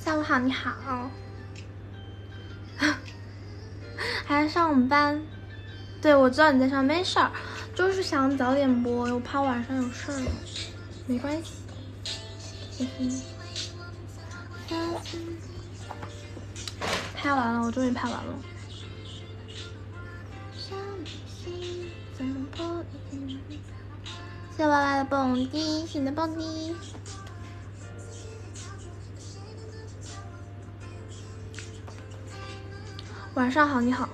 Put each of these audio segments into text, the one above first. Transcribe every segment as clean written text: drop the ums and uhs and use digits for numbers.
下午好，你好。还在上班？对，我知道你在上班，没事儿，就是想早点播，我怕晚上有事儿。没关系。拍完了，我终于拍完了。谢谢娃娃的蹦迪，谢谢你的蹦迪。晚上好，你好。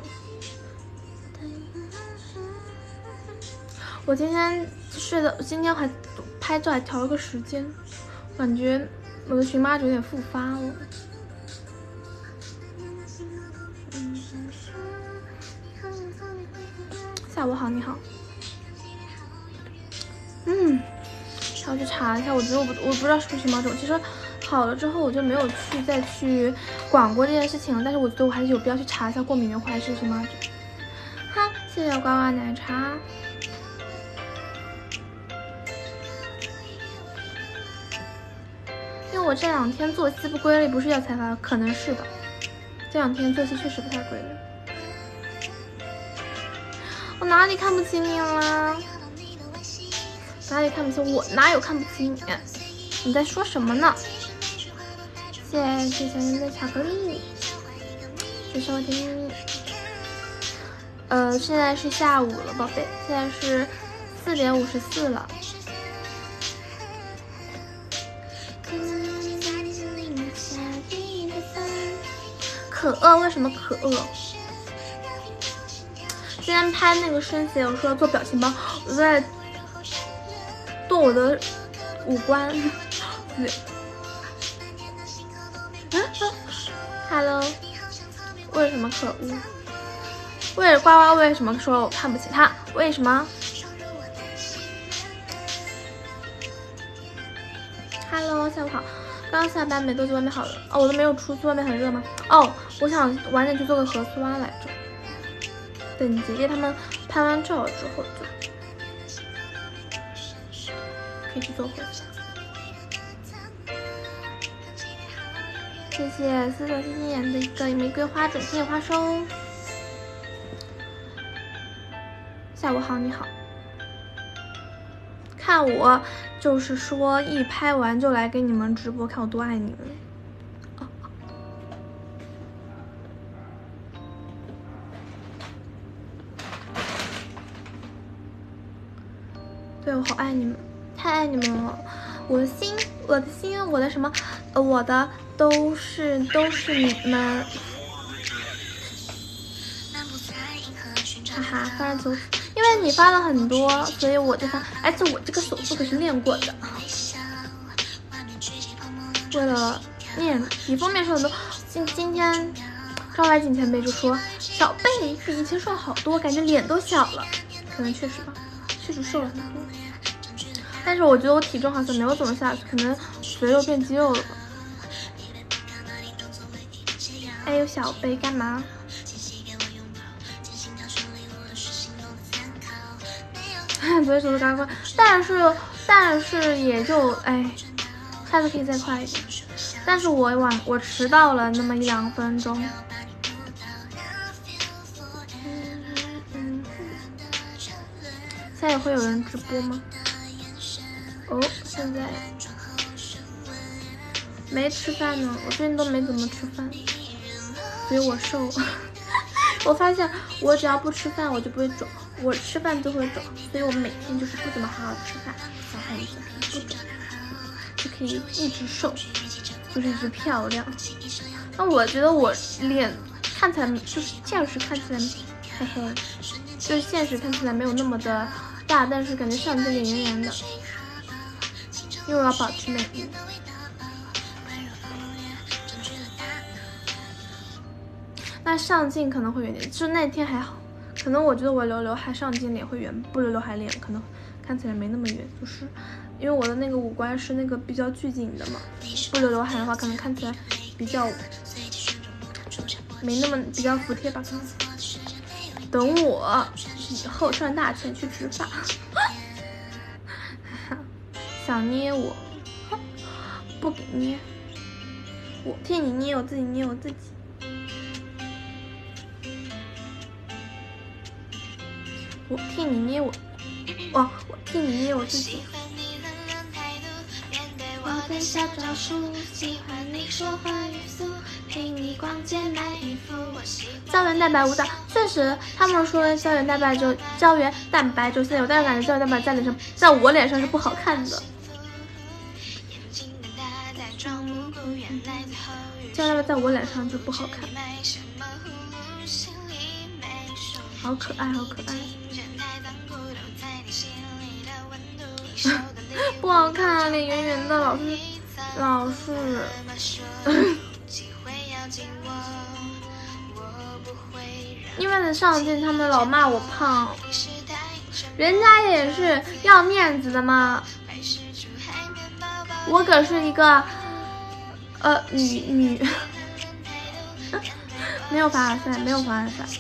我今天睡的，今天还拍照还调了个时间，感觉我的荨麻疹有点复发了。下午好，你好。要去查一下，我觉得我不知道是不是荨麻疹。其实好了之后我就没有再去管过这件事情了，但是我觉得我还是有必要去查一下过敏源还是荨麻疹。好，谢谢呱呱奶茶。因为我这两天作息不规律，不是药材发，可能是的。这两天作息确实不太规律。我哪里看不起你了？哪里看不起我？哪有看不起你？你在说什么呢？谢谢小人的巧克力，谢谢我听。现在是下午了，宝贝，现在是4点54了。可饿？为什么可饿？今天拍那个生写，我说要做表情包，我在动我的五官。对。Hello， 为什么可恶？呱呱为什么说我看不起他？为什么 ？Hello， 下午好。刚下班没多久，外面好了。哦，我都没有出去，外面很热吗？哦，我想晚点去做个核酸来着。等姐姐他们拍完照之后就可以去做核酸。谢谢思索星星眼的一个玫瑰花种，谢谢花收。下午好，你好。看我就是说一拍完就来给你们直播，看我多爱你们。对，我好爱你们，太爱你们了。我的心，我的心，我的什么？我的都是你们。哈哈，发了90，因为你发了很多，所以我就发。而且我这个手速可是练过的。为了练，比封面瘦很多。今天张怀瑾前辈就说小贝比以前瘦好多，感觉脸都小了，可能确实吧，确实瘦了很多。但是我觉得我体重好像没有怎么下去，可能肥肉变肌肉了吧。哎呦，小贝干嘛？昨天手速刚快，但是也就哎，下次可以再快一点。但是我迟到了那么1-2分钟。现在也会有人直播吗？哦，现在没吃饭呢，我最近都没怎么吃饭，所以我瘦。我发现我只要不吃饭我就不会肿，我吃饭就会肿，所以我每天就是不怎么好好吃饭，小孩子不肿就可以一直瘦，就是一直漂亮。那我觉得我脸看起来就是现实看起来嘿嘿，就是现实看起来没有那么的大，但是感觉上镜脸圆圆的，因为我要保持美丽。那上镜可能会圆点，就那天还好，可能我觉得我留刘海上镜脸会圆，不留刘海脸可能看起来没那么圆，就是因为我的那个五官是那个比较拘谨的嘛，不留刘海的话可能看起来比较没那么比较服帖吧。可能等我以后赚大钱去植发。想捏我不给捏， 我替你捏我自己，捏我自己。我替你捏我，我替你捏我自己。我的小招数，喜欢你说话语速，陪你逛街买衣服。胶原蛋白舞蹈，确实，他们说胶原蛋白就现有，但是感觉胶原蛋白在脸上，在我脸上是不好看的。胶原蛋白在我脸上就不好看。好可爱，好可爱。不好看，脸圆圆的，老是。因为上镜他们老骂我胖，人家也是要面子的嘛。我可是一个女没有凡尔赛，没有凡尔赛。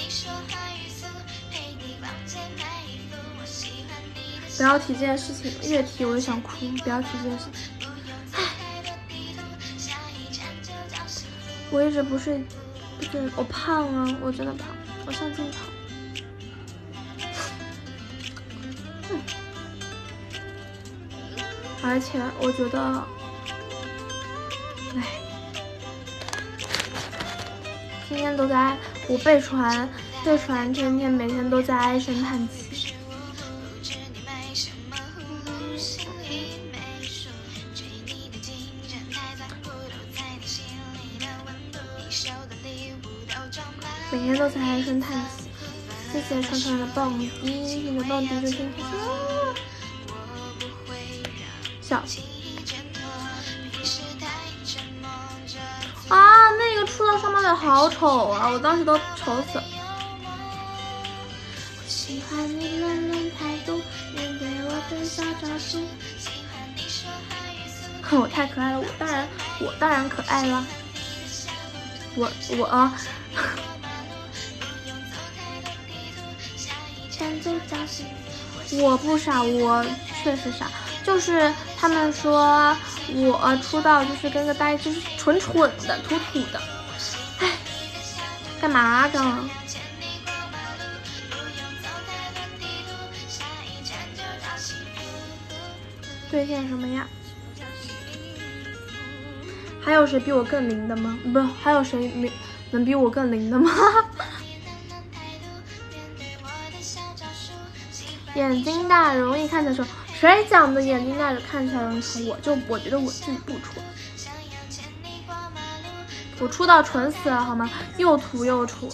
不要提这件事情，越提我就想哭。不要提这件事情。唉，我一直不是我胖啊，我真的胖，我上镜胖。而且我觉得，唉，天天都在我被传，天天每天都在唉声叹气。每天都在唉声叹气。谢谢川川的蹦迪，谢谢蹦迪就先开心。笑啊！那个出到双马尾好丑啊！我当时都丑死了。喜欢你冷冷态度，面对我的小招数。我太可爱了，我当然可爱了。我不傻，我确实傻，就是他们说我出道就是跟个呆，就是蠢蠢的、土土的，唉，干嘛呢？兑现什么呀？还有谁比我更灵的吗？不，还有谁能比我更灵的吗？眼睛大容易看起来丑，谁讲的眼睛大看起来容易丑？我觉得我自己不蠢，我出道蠢死了好吗？又土又蠢，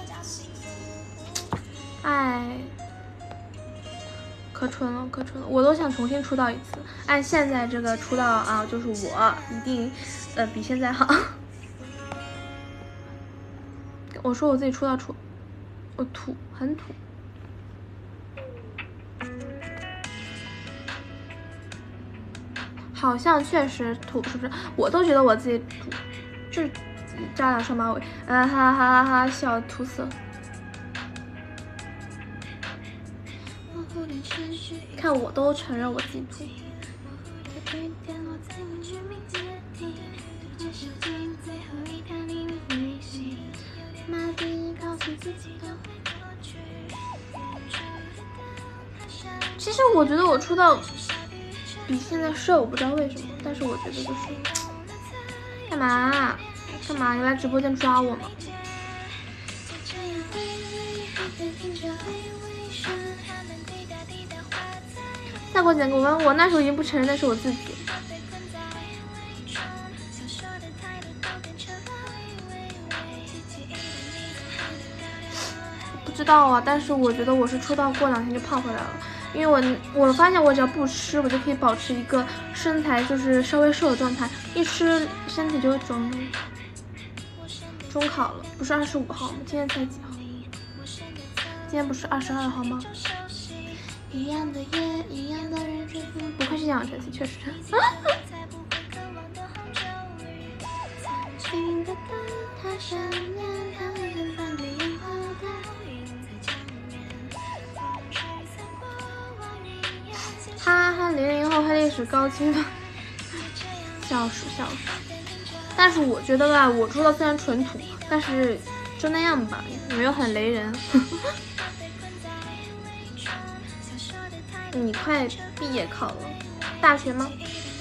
哎，可蠢了，我都想重新出道一次。按现在这个出道啊，就是我一定比现在好。我说我自己出道我土，很土。好像确实土，是不是？我都觉得我自己土，就是扎俩双马尾，哈哈哈哈，笑土死了。看我都承认我自己土。其实我觉得我出道比现在瘦，我不知道为什么，但是我觉得就是干嘛？你来直播间抓我吗？再给我剪个弯，我那时候已经不承认那是我自己。不知道啊，但是我觉得我是出道过2天就胖回来了。因为我发现我只要不吃，我就可以保持一个身材就是稍微瘦的状态，一吃身体就会肿。中考了，不是25号吗？今天才几号？今天不是22号吗？一样的夜，一样的人，不愧是杨晨曦，确实。哈哈，00后黑历史高清的笑死。 但是我觉得吧，我出的虽然纯土，但是就那样吧，也没有很雷人。你快毕业考了，大学吗？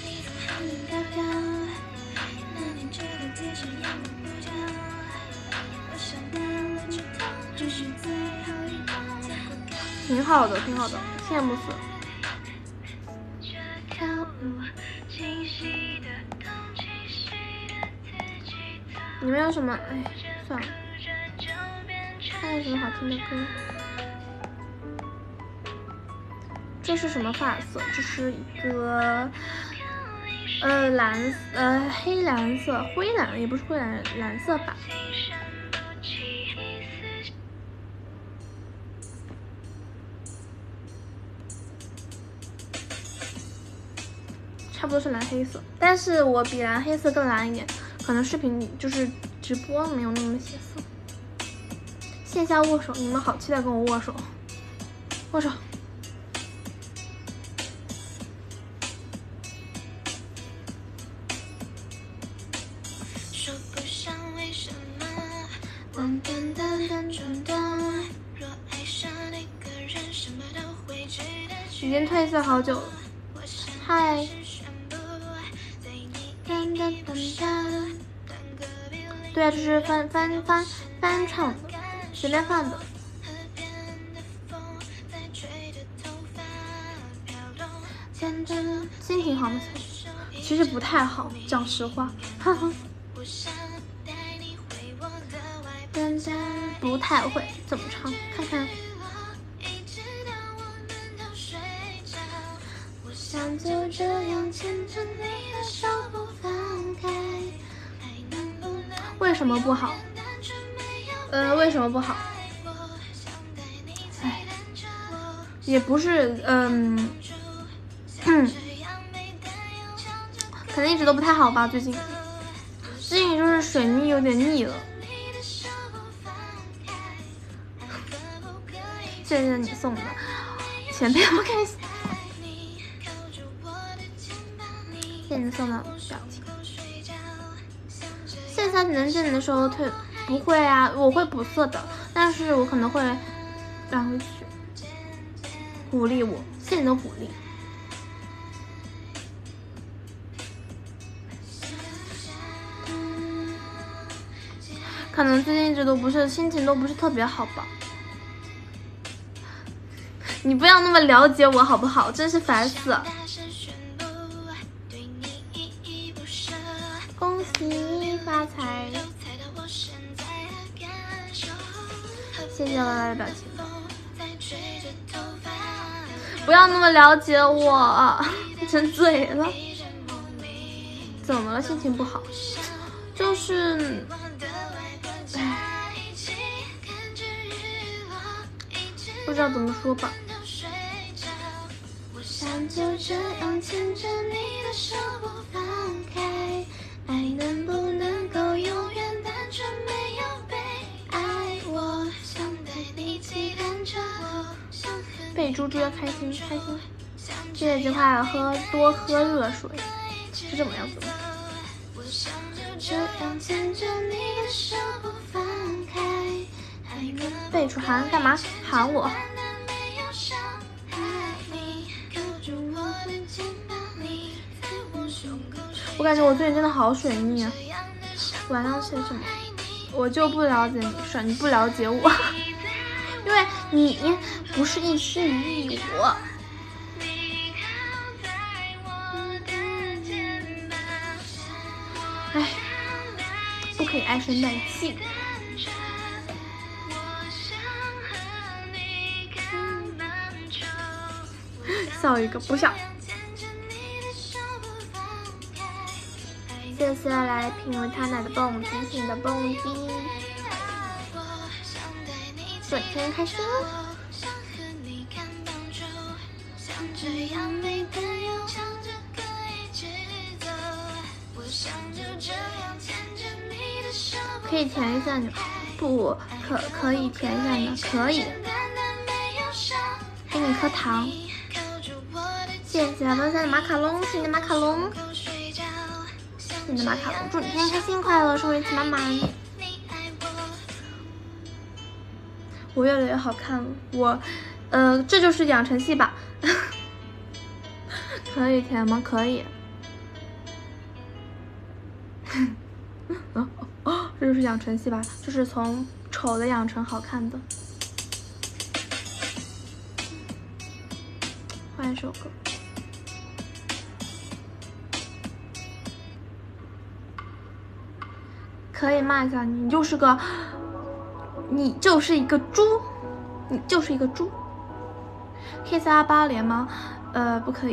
挺好的，挺好的，羡慕死了。你们有什么？哎，算了，看有什么好听的歌。这是什么发色？这是一个黑蓝色，灰蓝也不是灰蓝，蓝色吧。差不多是蓝黑色，但是我比蓝黑色更蓝一点，可能视频就是直播没有那么显色。线下握手，你们好期待跟我握手，握手。已经褪色好久了。嗨。对啊，这是翻唱的，随便放的。心情好吗？其实不太好，讲实话，哈哈。不太会怎么唱，看看。想就这样牵着你的手不放开。为什么不好？为什么不好？哎，也不是，可能一直都不太好吧，最近就是水逆有点腻了。谢谢你送的，前辈不开心。谢谢你送的表情。线下能见你的时候退不会啊，我会补色的，但是我可能会让回去。鼓励我，谢谢你的鼓励。可能最近一直都不是心情都不是特别好吧。你不要那么了解我好不好？真是烦死了。恭喜你发财！谢谢我的表情。不要那么了解我，真醉了。怎么了？心情不好？就是，唉，不知道怎么说吧。想就这样牵着你的手不放开，爱能不能够永远单纯没有被爱？我想带你期盼着我，被猪猪要开心开心。谢谢这块多喝热水，是这么样子吗？这样牵着你的手不放开，备注喊干嘛？喊我。我感觉我最近真的好水逆啊！晚上写什么？我就不了解你，是你不了解我，因为你不是一心一意我。哎，不可以唉声叹气。笑一个不笑。谢谢来品味他奶的蹦极，谢谢你的蹦极，整天开心。可以填一下你，不可以填一下你，可以。给你颗糖。谢谢温三的马卡龙，谢谢你的马卡龙。谢谢你的马卡龙，祝你天天开心快乐，生活一起满满。我越来越好看了，我，这就是养成系吧？可以甜吗？可以。这就是养成系吧？就是从丑的养成好看的。换一首歌。可以骂一下你，你就是一个猪，你就是一个猪。可以加8连吗？不可以。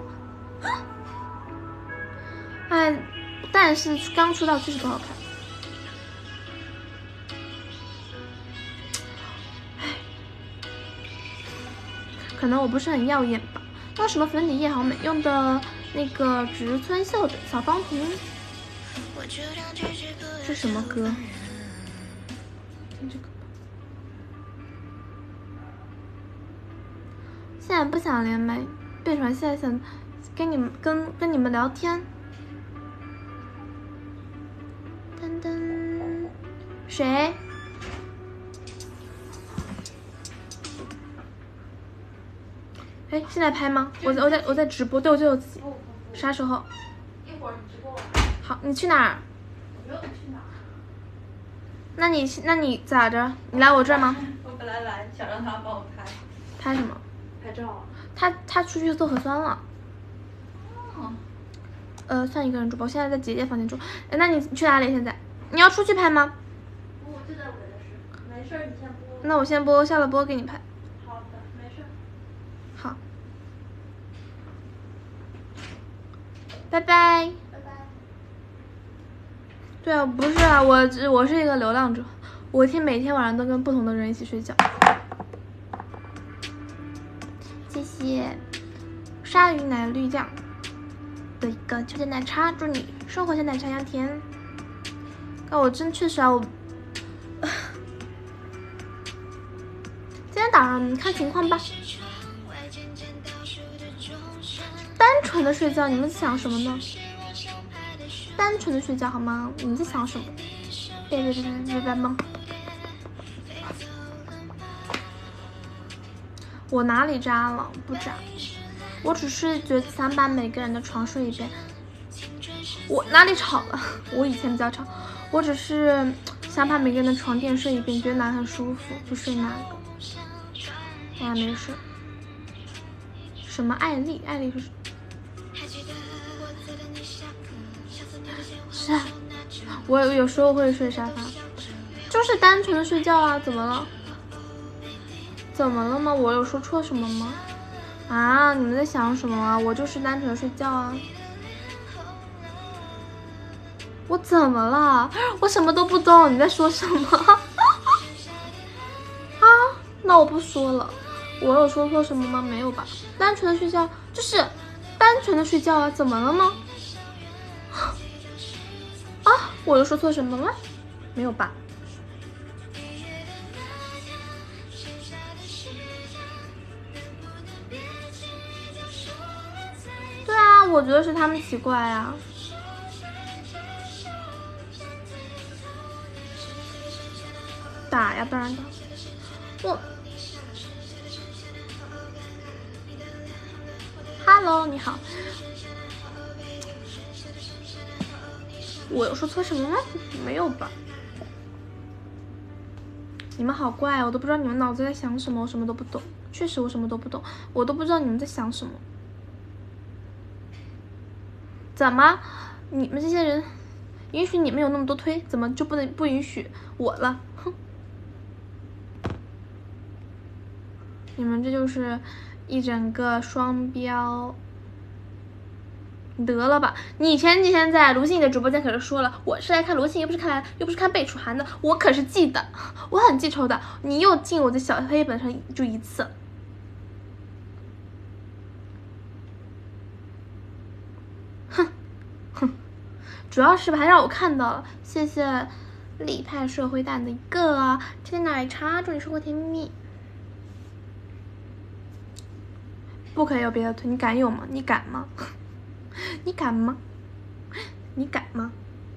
哎，但是刚出道确实不好看。可能我不是很耀眼吧。用什么粉底液好美？用的那个植村秀的小方瓶。这什么歌？听这个吧。现在不想连麦，变成现在想跟你们聊天。噔噔，谁？哎，现在拍吗？我在直播，对，我就有自己。啥时候？一会儿你直播完。好，你去哪儿？我没有去哪儿。那你咋着？你来我这儿吗？ 我本来想让他帮我拍。 拍什么？ 拍照。 他出去做核酸了。算一个人主播，我现在在姐姐房间住。那你去哪里？现在你要出去拍吗？ 我就在我这事，没事你先播。 那我先播，下了播给你拍。 好的，没事。 好。拜拜。 拜拜。 对啊，不是啊，我是一个流浪者，我每天晚上都跟不同的人一起睡觉。谢谢鲨鱼奶绿酱的一个秋天奶茶，祝你生活像奶茶一样甜。我真确实啊，我今天打上看情况吧。单纯的睡觉，你们想什么呢？单纯的睡觉好吗？你们在想什么？别梦。我哪里渣了？不渣，我只是觉得想把每个人的床睡一遍。我哪里吵了？我以前比较吵，我只是想把每个人的床垫睡一遍，觉得哪很舒服就睡哪个。哎呀，没事。什么艾丽？艾丽是什么？是啊，我有时候会睡沙发，就是单纯的睡觉啊，怎么了？怎么了吗？我有说错什么吗？啊，你们在想什么啊？我就是单纯的睡觉啊。我怎么了？我什么都不懂，你在说什么？啊，那我不说了。我有说错什么吗？没有吧？单纯的睡觉就是单纯的睡觉啊，怎么了吗？啊，我有说错什么吗？没有吧？对啊，我觉得是他们奇怪啊。打呀，当然打。我 ，Hello， 你好。我有说错什么吗？没有吧？你们好怪，我都不知道你们脑子在想什么，我什么都不懂。确实，我什么都不懂，我都不知道你们在想什么。怎么？你们这些人，允许你们有那么多推，怎么就不允许我了？哼！你们这就是一整个双标。得了吧！你前几天在卢信的直播间可是说了，我是来看卢信，又不是看贝楚涵的，我可是记得，我很记仇的。你又进我的小黑本上就一次，哼哼，主要是吧，还让我看到了，谢谢立派社会蛋的一个天奶茶，祝你生活甜蜜蜜。不可以有别的推，你敢有吗？你敢吗？你敢吗？ 你敢吗？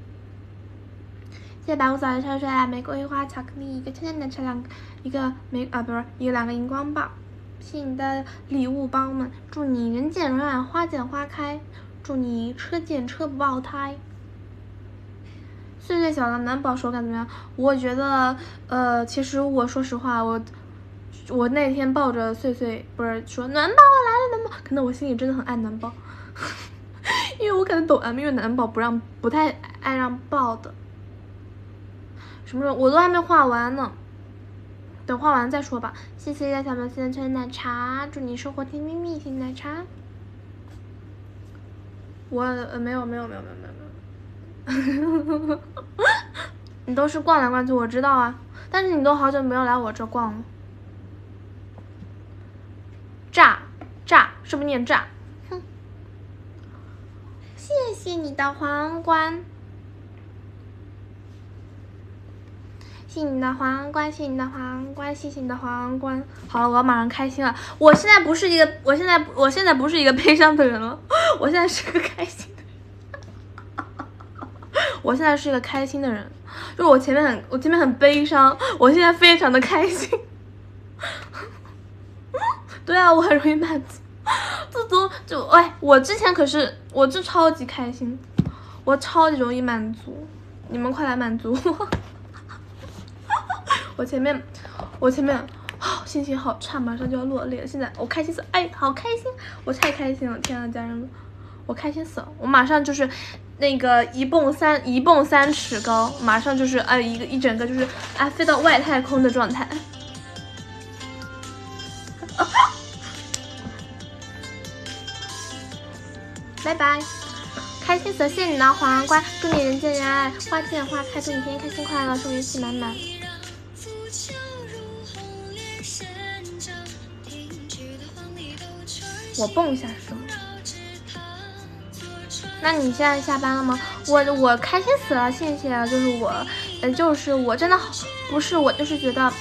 谢谢白胡子的帅帅，玫瑰花巧克力，一个天天的车辆，一个两个荧光棒。谢谢你的礼物，包们，祝你人见人爱，花见花开，祝你车见车不爆胎。岁岁小的男宝手感怎么样？我觉得，其实我说实话，我那天抱着岁岁，不是说暖宝我来了，暖宝，可能我心里真的很爱暖宝，因为我可能懂 M， 因为暖宝不太爱让抱的。什么时候我都还没画完呢，等画完再说吧。谢谢小苗现在吹奶茶，祝你生活甜蜜蜜，谢谢奶茶。我没有。你都是逛来逛去，我知道啊，但是你都好久没有来我这逛了。炸是不是念炸？哼！谢谢你的皇冠，谢谢你的皇冠，谢谢你的皇冠，谢谢你的皇冠。好了，我要马上开心了。我现在不是一个悲伤的人了，我现在是个开心的人。我现在是一个开心的人，就是我前面很悲伤，我现在非常的开心。对啊，我很容易满足。我之前我超级开心，我超级容易满足，你们快来满足我。我前面心情好差，马上就要落泪了。现在我开心死，好开心，我太开心了！天啊，家人们，我开心死了！我马上就是那个一蹦3尺高，马上就是一整个就是飞到外太空的状态。拜拜，开心死了！谢谢你的皇冠，祝你人见人爱，花见花开，祝你天天开心快乐，生活气满满。我蹦一下是什么？那你现在下班了吗？我开心死了，谢谢。就是我真的好，不是我就是觉得，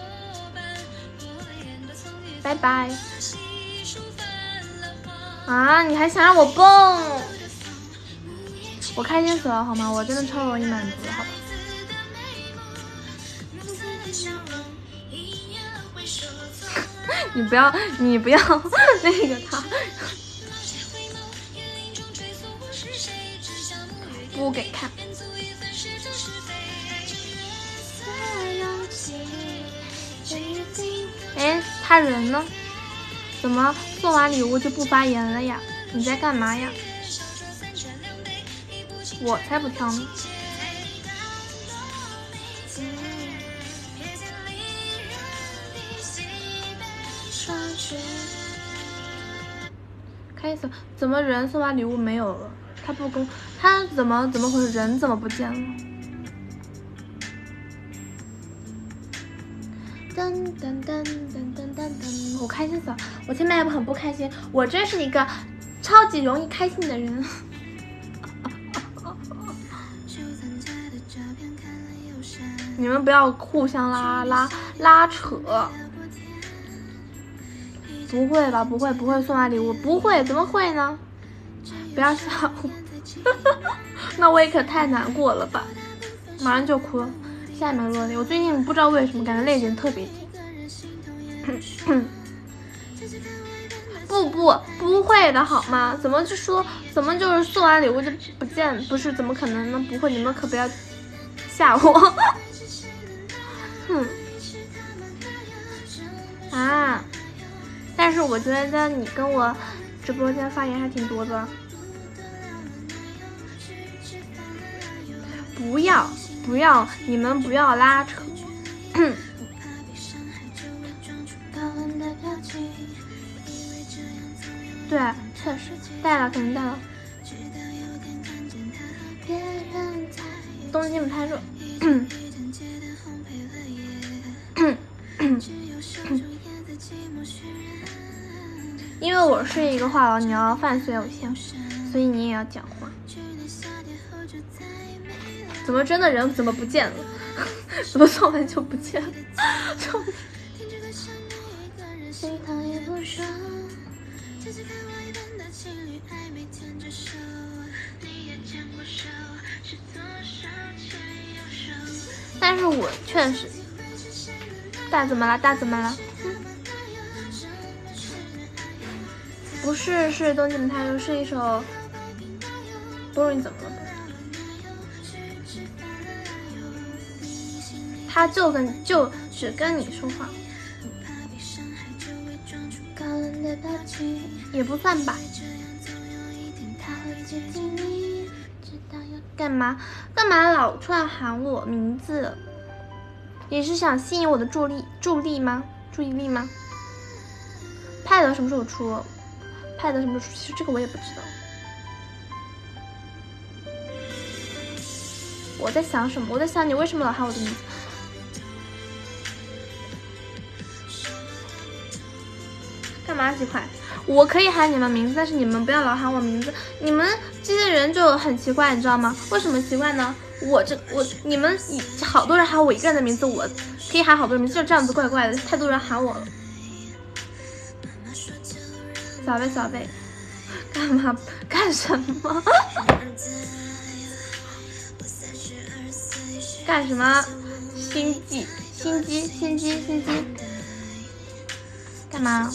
拜拜。啊，你还想让我蹦？我开心死了好吗？我真的超容易满足的，好吧？你不要那个他，不给看。哎，他人呢？怎么送完礼物就不发言了呀？你在干嘛呀？我才不挑呢。开心，怎么人送完礼物没有了？他怎么回事？人怎么不见了？噔噔噔噔噔噔噔！我开心死了！我前面也很不开心，我真是一个超级容易开心的人。你们不要互相拉扯。不会吧？不会送完礼物，不会，怎么会呢？不要吓我，那我也可太难过了吧！马上就哭了，下面落泪。我最近不知道为什么感觉泪点特别低。不会的好吗？怎么就是送完礼物就不见？不是，怎么可能呢？不会，你们可不要吓我。啊！但是我觉得你跟我直播间发言还挺多的。不要，你们不要拉扯。对，确实带了，肯定带了。东京不太热。因为我是一个话痨，你要饭岁有限，所以你也要讲话。怎么真的人怎么不见了？怎么送完就不见了？ 但是我确实，大怎么了？大怎么了？不是，是东京太阳，是一首。不是你怎么了？他就只跟你说话，也不算吧。干嘛老突然喊我名字？你是想吸引我的注意力吗？Pad 什么时候出？Pad 什么时候出？其实这个我也不知道。我在想什么？我在想你为什么老喊我的名字？干嘛奇怪？我可以喊你们名字，但是你们不要老喊我名字。你们这些人就很奇怪，你知道吗？为什么奇怪呢？你们好多人喊我一个人的名字，我可以喊好多人名字，就这样子怪怪的，太多人喊我了。小贝，干什么？干什么？心机，干嘛？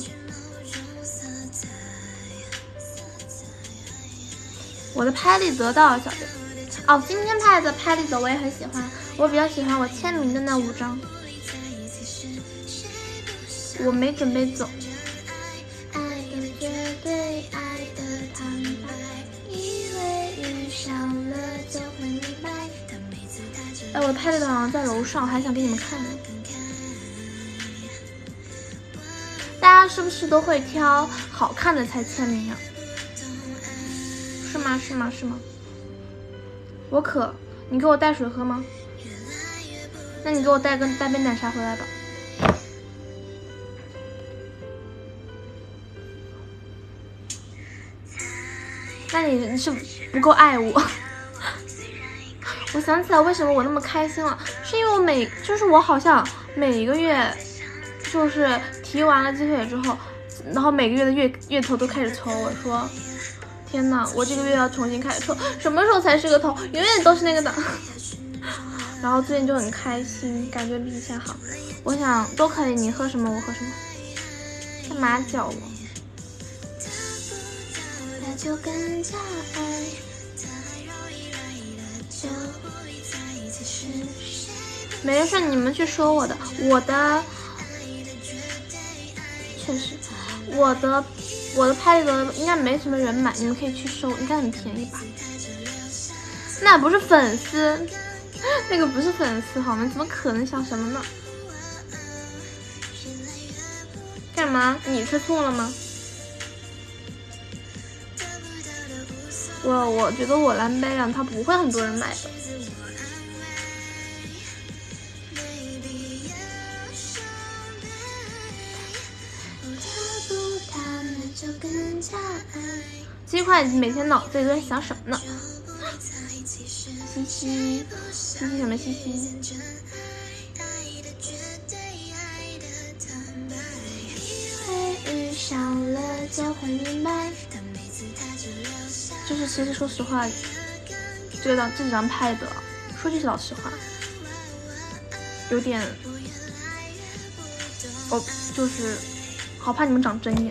我的拍立得到了，小贝。哦，今天拍的拍立得我也很喜欢，我比较喜欢我签名的那5张。我没准备走。爱的绝对，爱的坦白，以为遇上了就会明白。哎，我的拍立得好像在楼上，我还想给你们看呢。大家是不是都会挑好看的才签名啊？是吗？我渴，你给我带水喝吗？那你给我带杯奶茶回来吧。那你是不够爱我。我想起来为什么我那么开心了，是因为我好像每一个月就是提完了鸡腿之后，然后每个月的月头都开始抽。我说天哪，我这个月要重新开始抽，什么时候才是个头？永远都是那个档。然后最近就很开心，感觉比以前好。我想都可以，你喝什么我喝什么。干嘛叫我？就更加爱，没事，你们去说我的确实，我的拍立得应该没什么人买，你们可以去收，应该很便宜吧？那不是粉丝，那个不是粉丝好吗？怎么可能想什么呢？干嘛？你吃醋了吗？我觉得我蓝白两它不会很多人买的。鸡块每天脑子里都在想什么呢？嘻什么嘻？遇上了就会明白。就是其实说实话，这几张拍的，说句老实话，有点，就是好怕你们长针眼。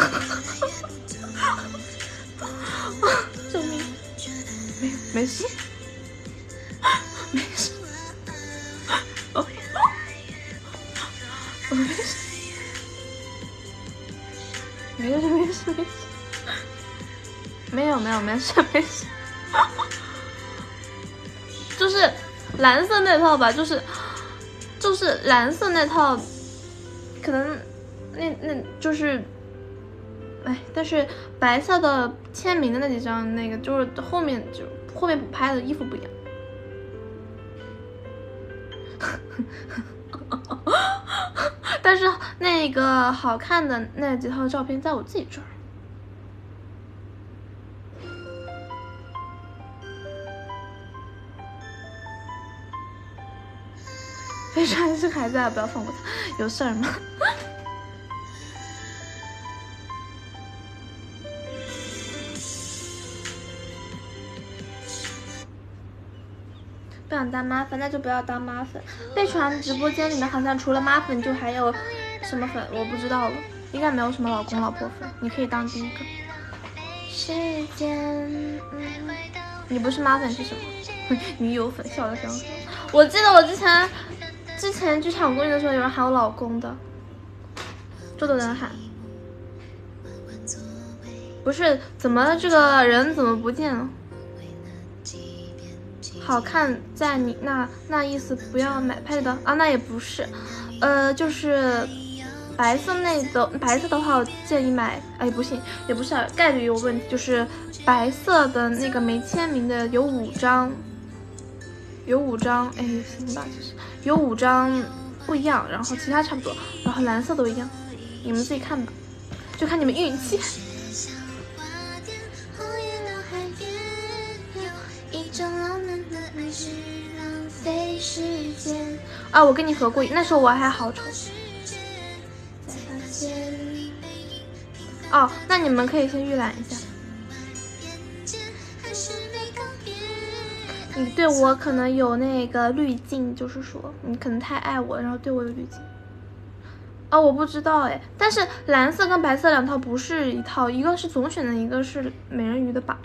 救命！没事，没事，没事。没事，就是蓝色那套吧，就是蓝色那套，可能那就是，哎，但是白色的签名的那几张，那个就是后面补拍的衣服不一样。但是那个好看的那几套照片在我自己这儿。非常是还在，不要放过他，有事儿吗？ 不想当妈粉，那就不要当妈粉。贝传直播间里面好像除了妈粉，就还有什么粉，我不知道了，应该没有什么老公老婆粉，你可以当第一个。时间，你不是妈粉是什么？女友粉，笑的非常爽。我记得我之前剧场公演的时候，有人喊我老公的，这都能喊。不是，怎么这个人怎么不见了？好看在你那意思不要买配的啊，那也不是，就是白色的话，我建议买，哎不行，也不是概率有问题，就是白色的那个没签名的有5张，哎行吧，就是有5张不一样，然后其他差不多，然后蓝色都一样，你们自己看吧，就看你们运气。啊，我跟你合过影，那时候我还好丑。哦，那你们可以先预览一下。你对我可能有那个滤镜，就是说你可能太爱我，然后对我有滤镜。哦，我不知道哎，但是蓝色跟白色2套不是一套，一个是总选的，一个是美人鱼的吧。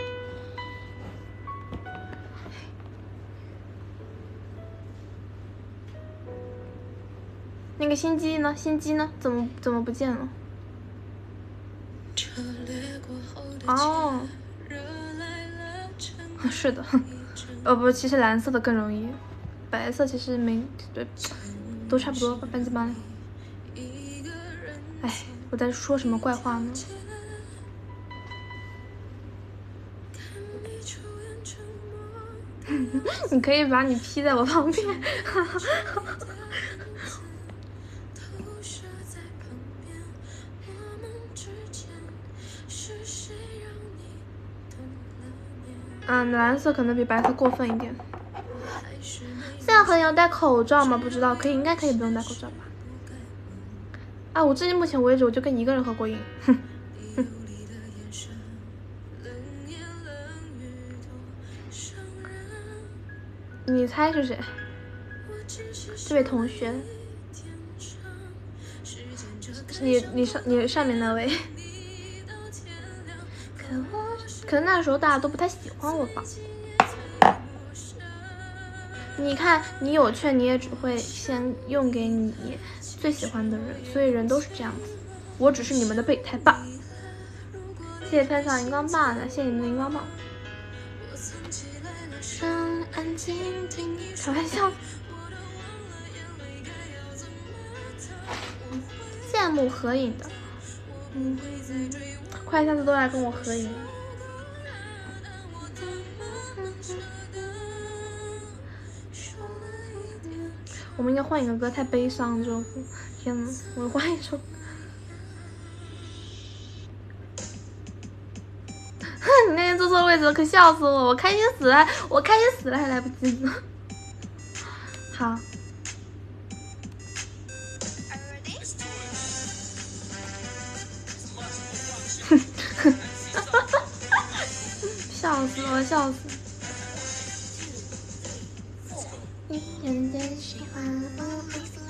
那个心机呢？怎么不见了？哦，是的，不，其实蓝色的更容易，白色其实没对，都差不多吧，班级班。哎，我在说什么怪话呢？你可以把你 P 在我旁边。蓝色可能比白色过分一点。现在合影要戴口罩吗？不知道，应该可以不用戴口罩吧？啊，我至今目前为止我就跟一个人合过影。你猜是谁？这位同学，你上面那位。可能那时候大家都不太喜欢我吧。你看，你有券，你也只会先用给你最喜欢的人，所以人都是这样子。我只是你们的备胎吧。谢谢潘上荧光棒，谢谢你们的荧光棒。开玩笑。羡慕合影的，快下次都来跟我合影。我们应该换一个歌，太悲伤这首歌。天呐，我换一首。你那天坐错位置了，可笑死我！我开心死了，还来不及呢。好。笑死我，笑死！一点点喜欢我。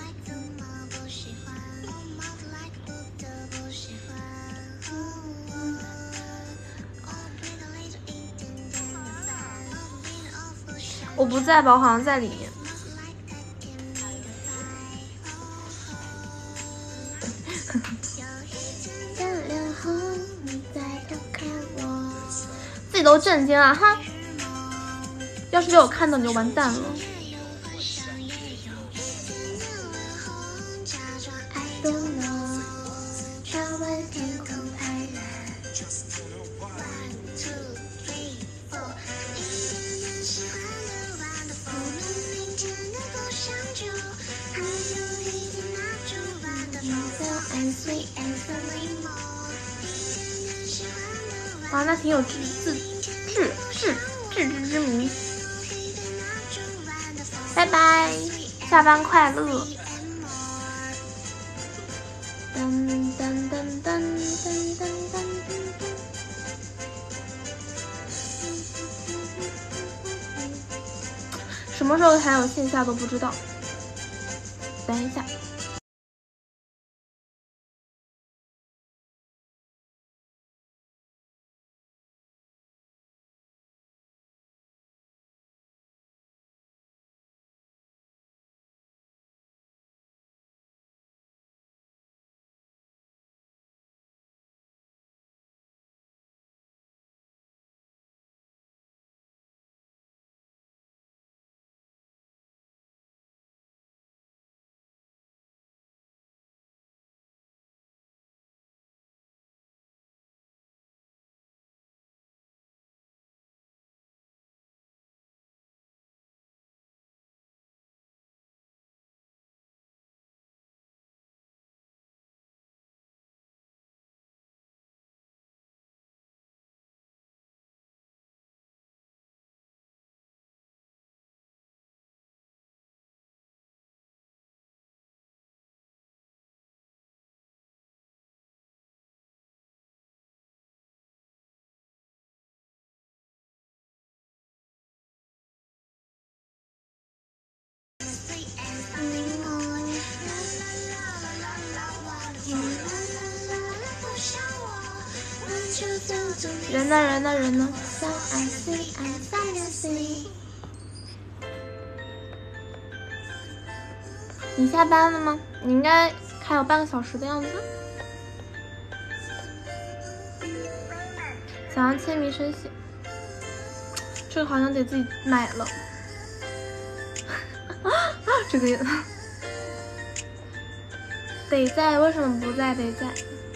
我不在吧，我好像在里面。自己都震惊了哈！要是被我看到你就完蛋了。哇，那挺有自知之明。拜拜，下班快乐。噔噔噔噔噔噔噔。 什么时候还有线下都不知道。等一下。人呢？人呢？人呢？你下班了吗？你应该还有半个小时的样子。想要签名生写，这个好像得自己买了。这个得在，为什么不在？得在。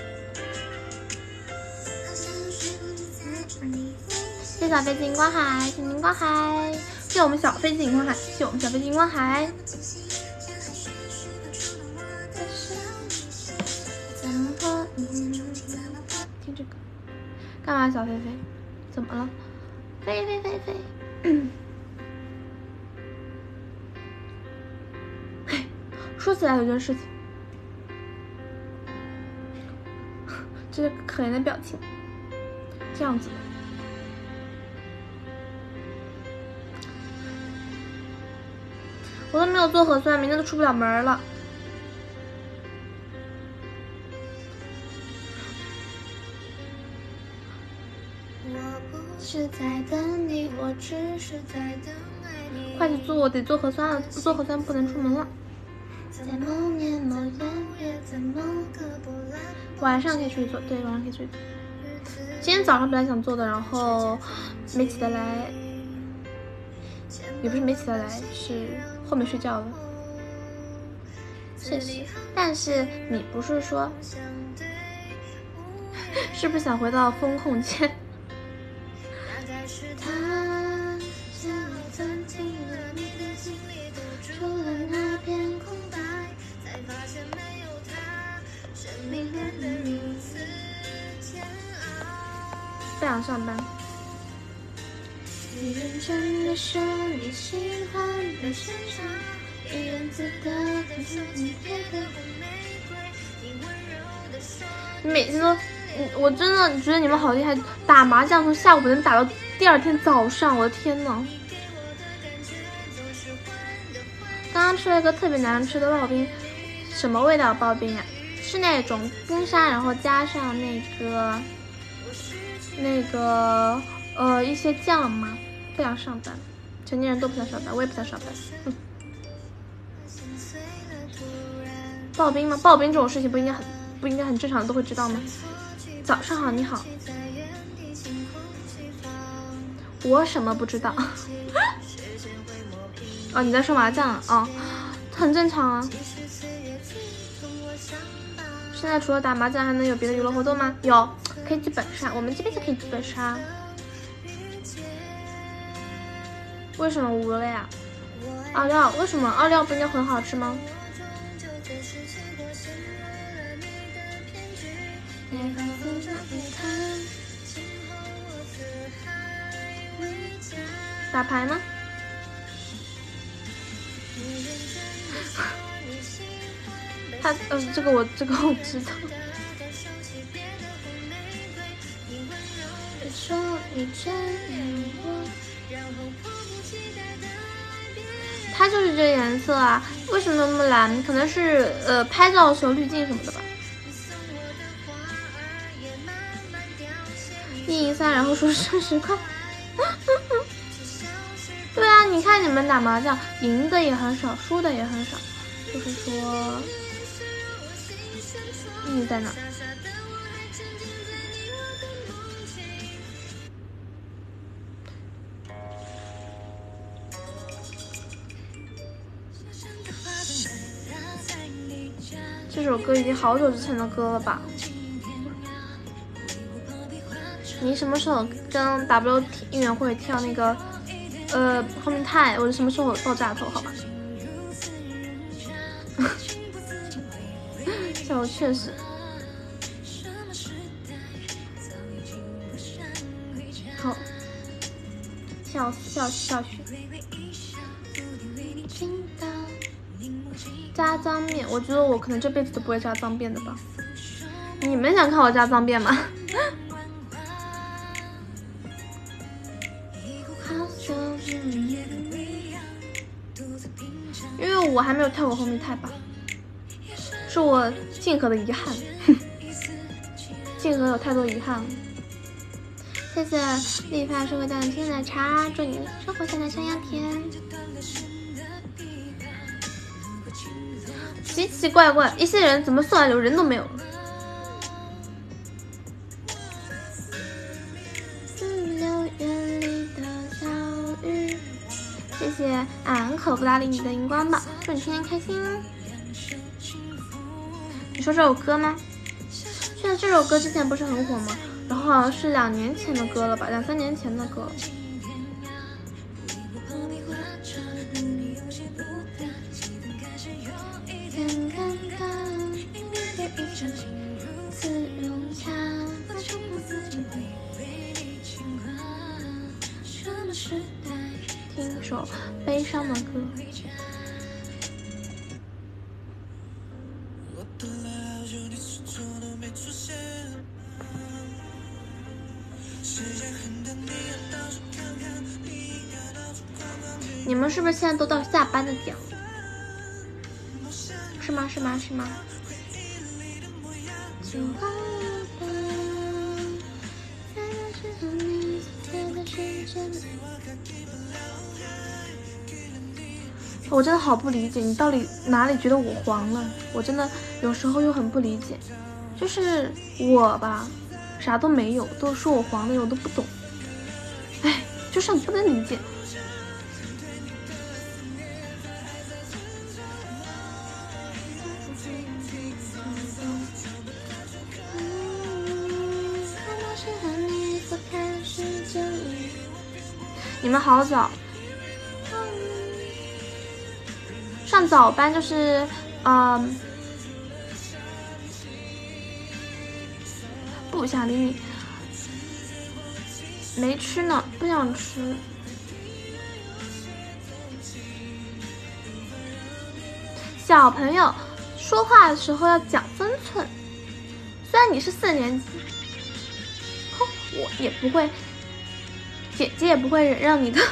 谢小飞金光海，谢金光海，谢我们小飞金光海，谢我们小飞金光海。听这个，干嘛？小飞飞，怎么了？飞飞飞飞。说起来有件事情，这是可怜的表情，这样子的。我都没有做核酸，明天都出不了门了。快去做，我得做核酸了，不做核酸不能出门了。晚上可以出去做，对，晚上可以出去做。今天早上本来想做的，然后没起得来，也不是没起得来，是后面睡觉了。谢谢。但是你不是说，是不是想回到风控间？不想上班。你每次都，我真的觉得你们好厉害，打麻将从下午能打到第二天早上，我的天呐！刚刚吃了一个特别难吃的刨冰，什么味道刨冰呀？是那种冰沙，然后加上那个一些酱吗？不想上班，成年人都不想上班，我也不想上班。刨冰吗？刨冰这种事情不应该很正常的都会知道吗？早上好，你好。我什么不知道？哦，你在说麻将啊？哦，很正常啊。现在除了打麻将，还能有别的娱乐活动吗？有，可以剧本杀，我们这边就可以剧本杀。为什么无了呀？奥利奥，为什么奥利奥不应该很好吃吗？打牌吗？他这个我知道。 它就是这个颜色啊，为什么那么蓝？可能是拍照的时候滤镜什么的吧。1赢3，然后说30块。对啊，你看你们打麻将，赢的也很少，输的也很少，就是说意义在哪？这首歌已经好久之前的歌了吧？你什么时候跟 W 应援会跳那个后面太，我什么时候爆炸头？好吧？笑我确实。好，笑死笑死笑死。扎脏面，我觉得我可能这辈子都不会扎脏辫的吧？你们想看我扎脏辫吗？因为我还没有跳过后面太吧，是我静和的遗憾。静和有太多遗憾了。谢谢立派社会大人听奶茶，祝你生活下来香香甜。奇奇怪怪，一些人怎么送来留人都没有。谢谢俺可不搭理你的荧光棒，祝你天天开心。你说这首歌吗？现在这首歌之前不是很火吗？然后好像是2年前的歌了吧，2、3年前的歌。听首悲伤的歌。你们是不是现在都到下班的点了？是吗？是吗？是吗？我真的好不理解你到底哪里觉得我黄了，我真的有时候又很不理解，就是我吧，啥都没有，都说我黄了，我都不懂，哎，就是很不能理解。你们好早，上早班就是不想理你，没吃呢，不想吃。小朋友说话的时候要讲分寸，虽然你是4年级，哼，我也不会，姐姐也不会忍让你的。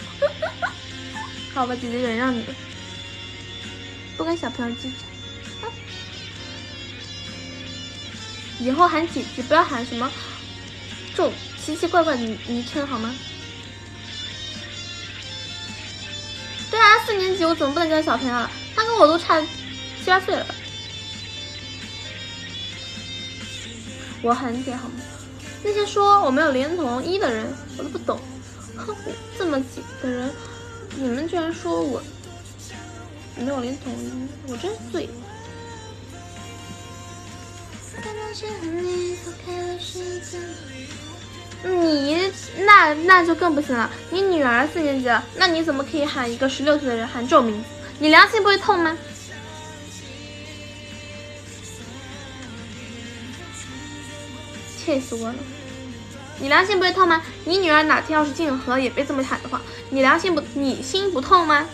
好吧，姐姐忍让你的，不跟小朋友计较。以后喊姐姐，不要喊什么这种奇奇怪怪的昵称好吗？对啊，4年级我怎么不能叫小朋友了？他跟我都差7、8岁了吧？我很姐好吗？那些说我没有连同1的人，我都不懂。哼，我这么姐的人，你们居然说我没有连同1，我真醉了。你那就更不行了，你女儿4年级了，那你怎么可以喊一个16岁的人喊这种名字？你良心不会痛吗？气死我了！你良心不会痛吗？你女儿哪天要是进河也被这么喊的话，你心不痛吗？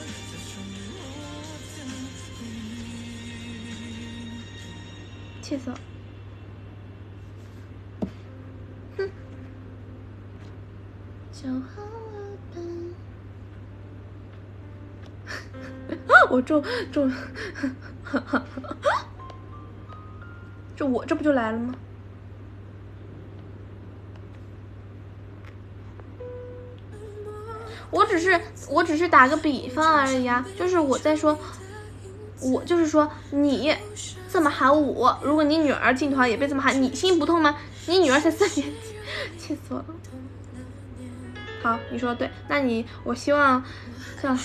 气死我！哼！就好了吧。 我就我这不就来了吗？我只是打个比方而已啊，就是我在说，我就是说你这么喊我，如果你女儿进团也被这么喊，你心不痛吗？你女儿才4年级，气死我了。好，你说对，那我希望像。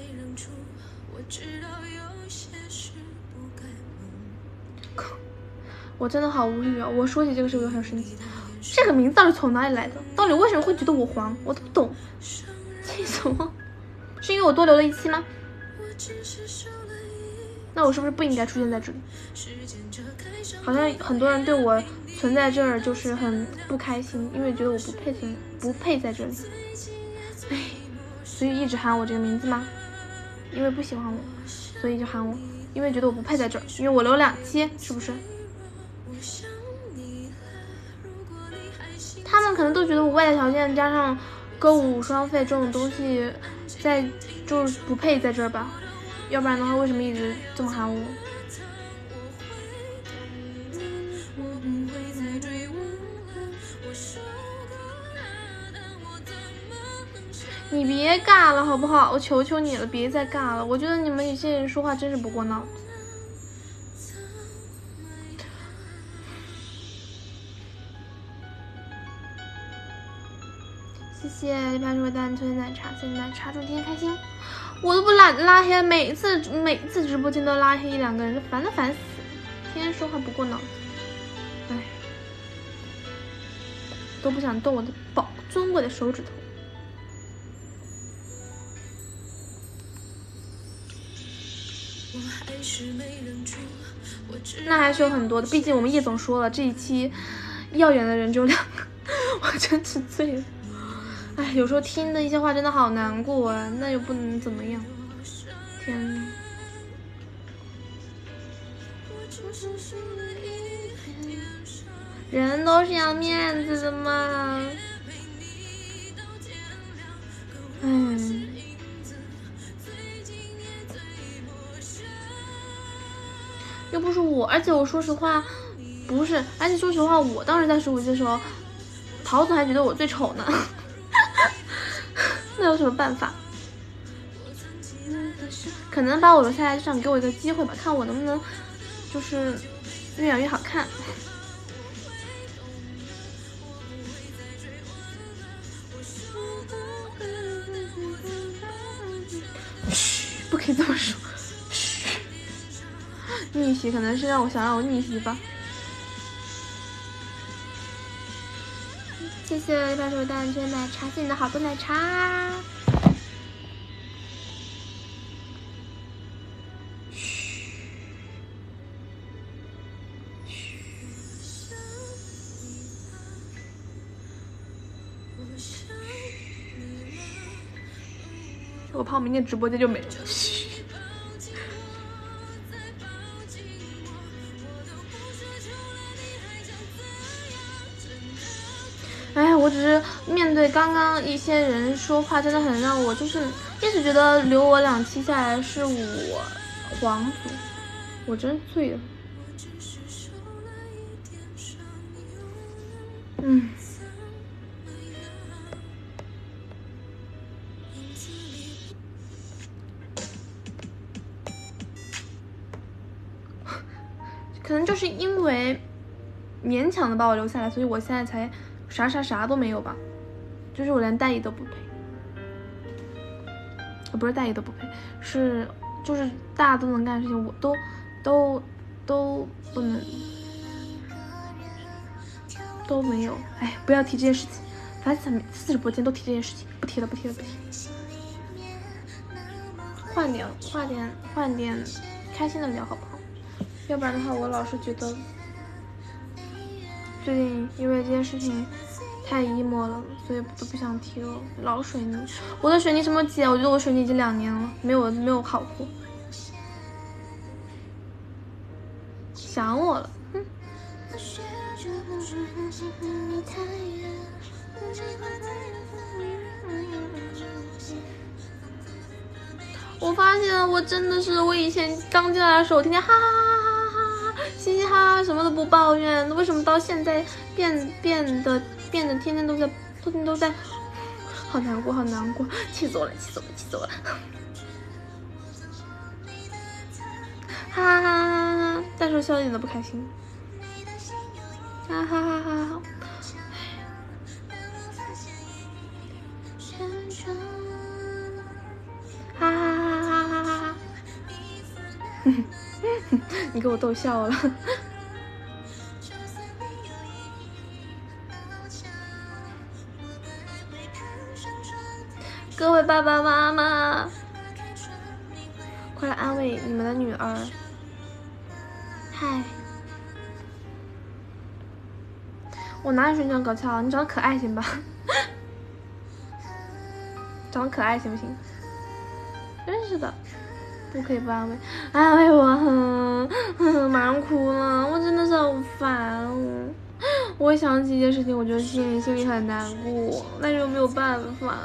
我真的好无语啊！我说起这个时候我很生气，这个名字到底从哪里来的？到底为什么会觉得我黄？我都不懂，气死我！是因为我多留了1期吗？那我是不是不应该出现在这里？好像很多人对我存在这儿就是很不开心，因为觉得我不配在这里。唉，所以一直喊我这个名字吗？因为不喜欢我，所以就喊我，因为觉得我不配在这儿，因为我留2期，是不是？他们可能都觉得我外在条件加上歌舞双费这种东西，就是不配在这儿吧？要不然的话，为什么一直这么喊我？你别尬了好不好？我求求你了，别再尬了！我觉得你们有些人说话真是不过脑子。谢谢一盘说蛋推奶茶，谢谢奶茶，祝天天开心。我都不拉黑，每次直播间都拉黑1-2个人，烦死！天天说话不过脑子，唉，都不想动我的尊贵的手指头。那还是有很多的，毕竟我们叶总说了，这一期耀眼的人只有2个，我真是醉了。哎，有时候听的一些话真的好难过啊，那又不能怎么样。天哪！人都是要面子的嘛。又不是我，而且我说实话，不是，而且说实话，我当时在15期的时候，陶总还觉得我最丑呢。那有什么办法？可能把我留下来，就想给我一个机会吧，看我能不能就是越养越好看。嘘，不可以这么说。嘘，逆袭可能是想让我逆袭吧。谢谢一盘手蛋圈奶茶，谢谢你的好多奶茶。嘘，我怕我明天直播间就没了。嘘。哎，我只是面对刚刚一些人说话，真的很让我就是一直觉得留我2期下来是我皇族，我真醉了。可能就是因为勉强的把我留下来，所以我现在才啥都没有吧，就是我连代言都不配，不是代言都不配，是就是大家都能干的事情，我都不能，都没有。哎，不要提这件事情，反正每次直播间都提这件事情，不提了。换点开心的聊好不好？要不然的话，我老是觉得最近因为这件事情太 emo 了，所以都不想提了。老水泥，我的水泥什么姐？我觉得我水泥已经2年了，没有好过。想我了， 我发现我真的是，我以前刚进来的时候，天天哈哈哈哈哈哈，嘻嘻哈哈，什么都不抱怨。为什么到现在变得天天都在，好难过，好难过，气死我了，气死我了，气死我了！哈哈哈哈！但是我笑得一点都不开心。哈哈哈哈哈！哈哈哈哈哈哈！你给我逗笑了。各位爸爸妈妈，快来安慰你们的女儿。嗨，我哪里说你长得搞笑？你长得可爱行吧？长得可爱行不行？真是的，不可以不安慰，安慰我，马上哭了，我真的是好烦哦。我想起一件事情，我就心里很难过，但是又没有办法。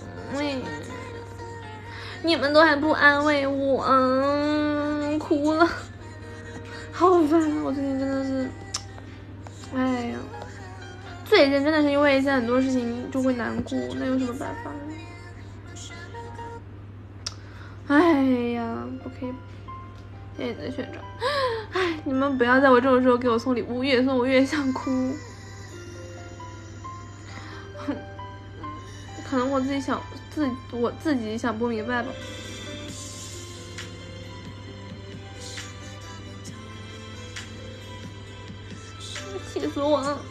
你们都还不安慰我，哭了，好烦啊！我最近真的是，哎呀，最近真的是因为现在很多事情就会难过，那有什么办法呢？哎呀，不可以，谢谢你的学长。哎，你们不要在我这种时候给我送礼物，越送我越想哭。可能我自己想不明白吧。气死我了！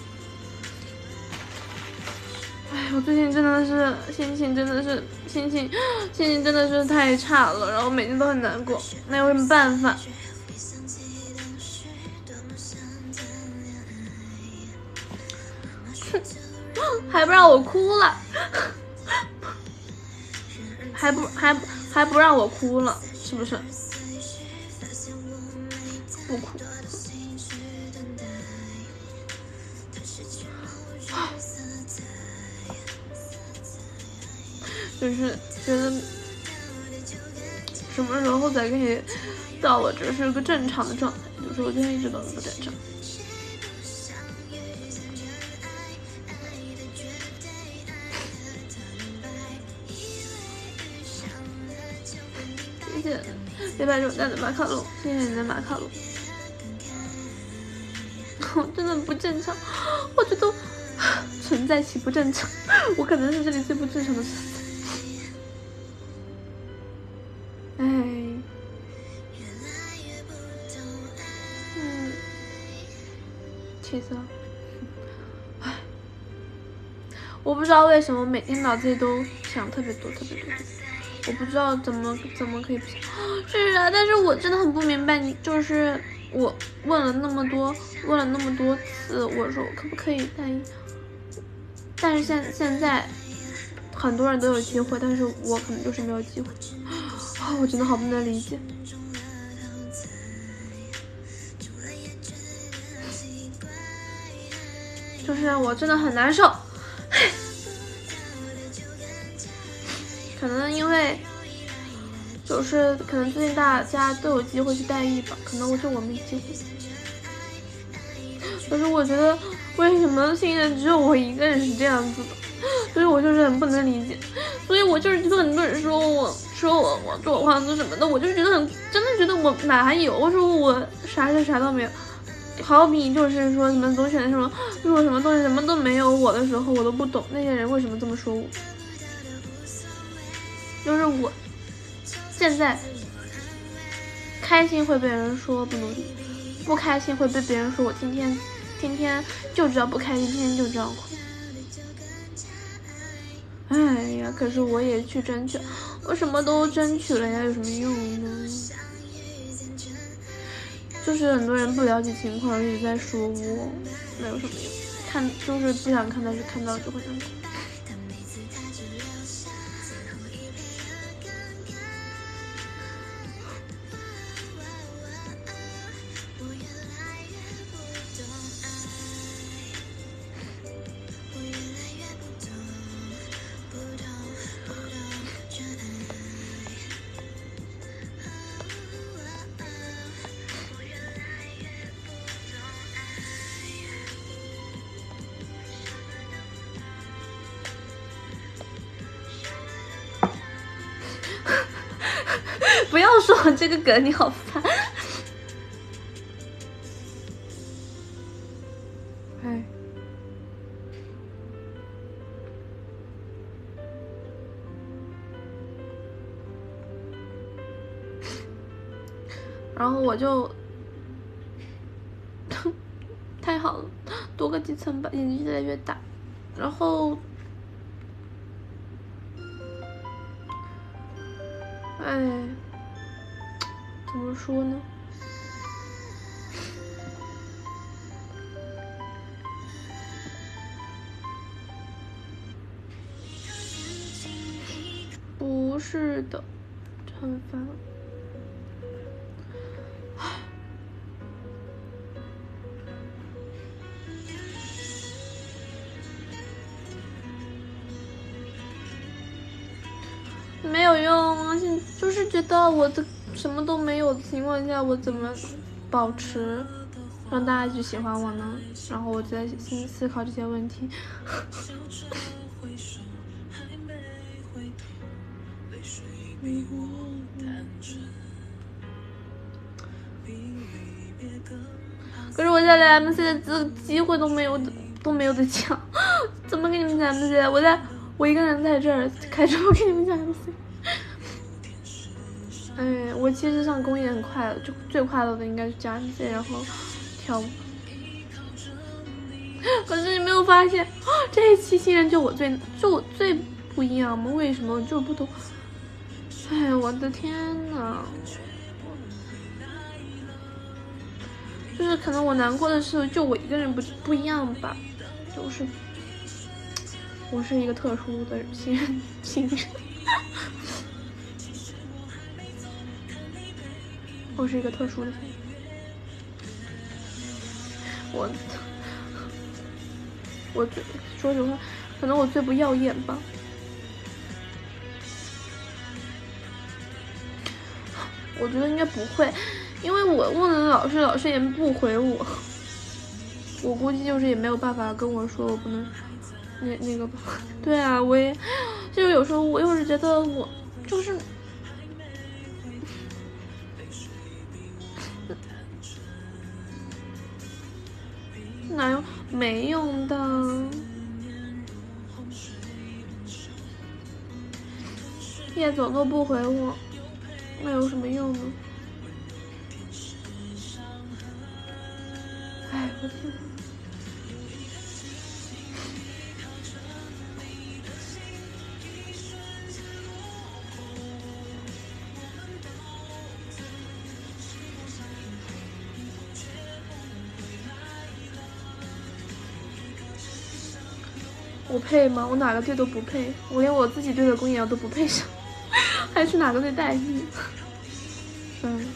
哎，我最近真的是心情真的是太差了，然后每天都很难过，那有什么办法？还不让我哭了，还不让我哭了，是不是？不哭。就是觉得什么时候才可以到我这是个正常的状态？就是我今天一直都不正常。谢谢别把这种大的马卡龙，谢谢你的马卡龙。我真的不正常，我觉得存在起不正常，我可能是这里最不正常的存在。气死了！唉，我不知道为什么每天脑子里都想特别多，我不知道怎么可以不想。是啊，但是我真的很不明白，你就是我问了那么多次，我说我可不可以单一，但是现在很多人都有机会，但是我可能就是没有机会。我真的好不能理解。就是我真的很难受，可能因为就是可能最近大家都有机会去代役吧，可能我没机会。可是我觉得为什么现在只有我一个人是这样子的，所以我就是很不能理解。所以我就是觉得很多人说我做黄子什么的，我就是觉得真的觉得我哪有，我说我啥都没有。好比就是说什么总选什么做什么东西什么都没有我的时候，我都不懂那些人为什么这么说我。就是我现在开心会被人说不努力，不开心会被别人说我天天就知道不开心，天天就这样哭。哎呀，可是我也去争取，我什么都争取了呀，有什么用呢？就是很多人不了解情况，一直在说我，没有什么用。就是不想看，但是看到就会难过。 不要说我这个梗，你好烦。哎。然后我就太好了，多个几层吧，眼睛越来越大。然后，哎，怎么说呢？不是的，很烦。没有用，而且就是觉得我的什么都没有的情况下，我怎么保持让大家一直喜欢我呢？然后我就在思考这些问题。可是我现在连 MC 的这个机会都没有的抢，怎么给你们讲 MC？我一个人在这儿开直播给你们讲 MC。哎，我其实上公演很快乐，就最快乐的应该是讲 MC，然后跳舞。可是你没有发现，这一期新人就我最不一样吗？为什么就不同？哎，我的天哪！就是可能我难过的是，就我一个人不一样吧，就是我是一个特殊的新人，我是一个特殊的新人，我说实话，可能我最不耀眼吧。我觉得应该不会，因为我问了老师，老师也不回我，我估计就是也没有办法跟我说我不能那个吧。对啊，我也就是有时候我又是觉得我就是哪有没用的，叶总都不回我，那有什么用呢？哎，我天！我配吗？我哪个队都不配，我连我自己队的公演都不配上，还去哪个队代替？嗯。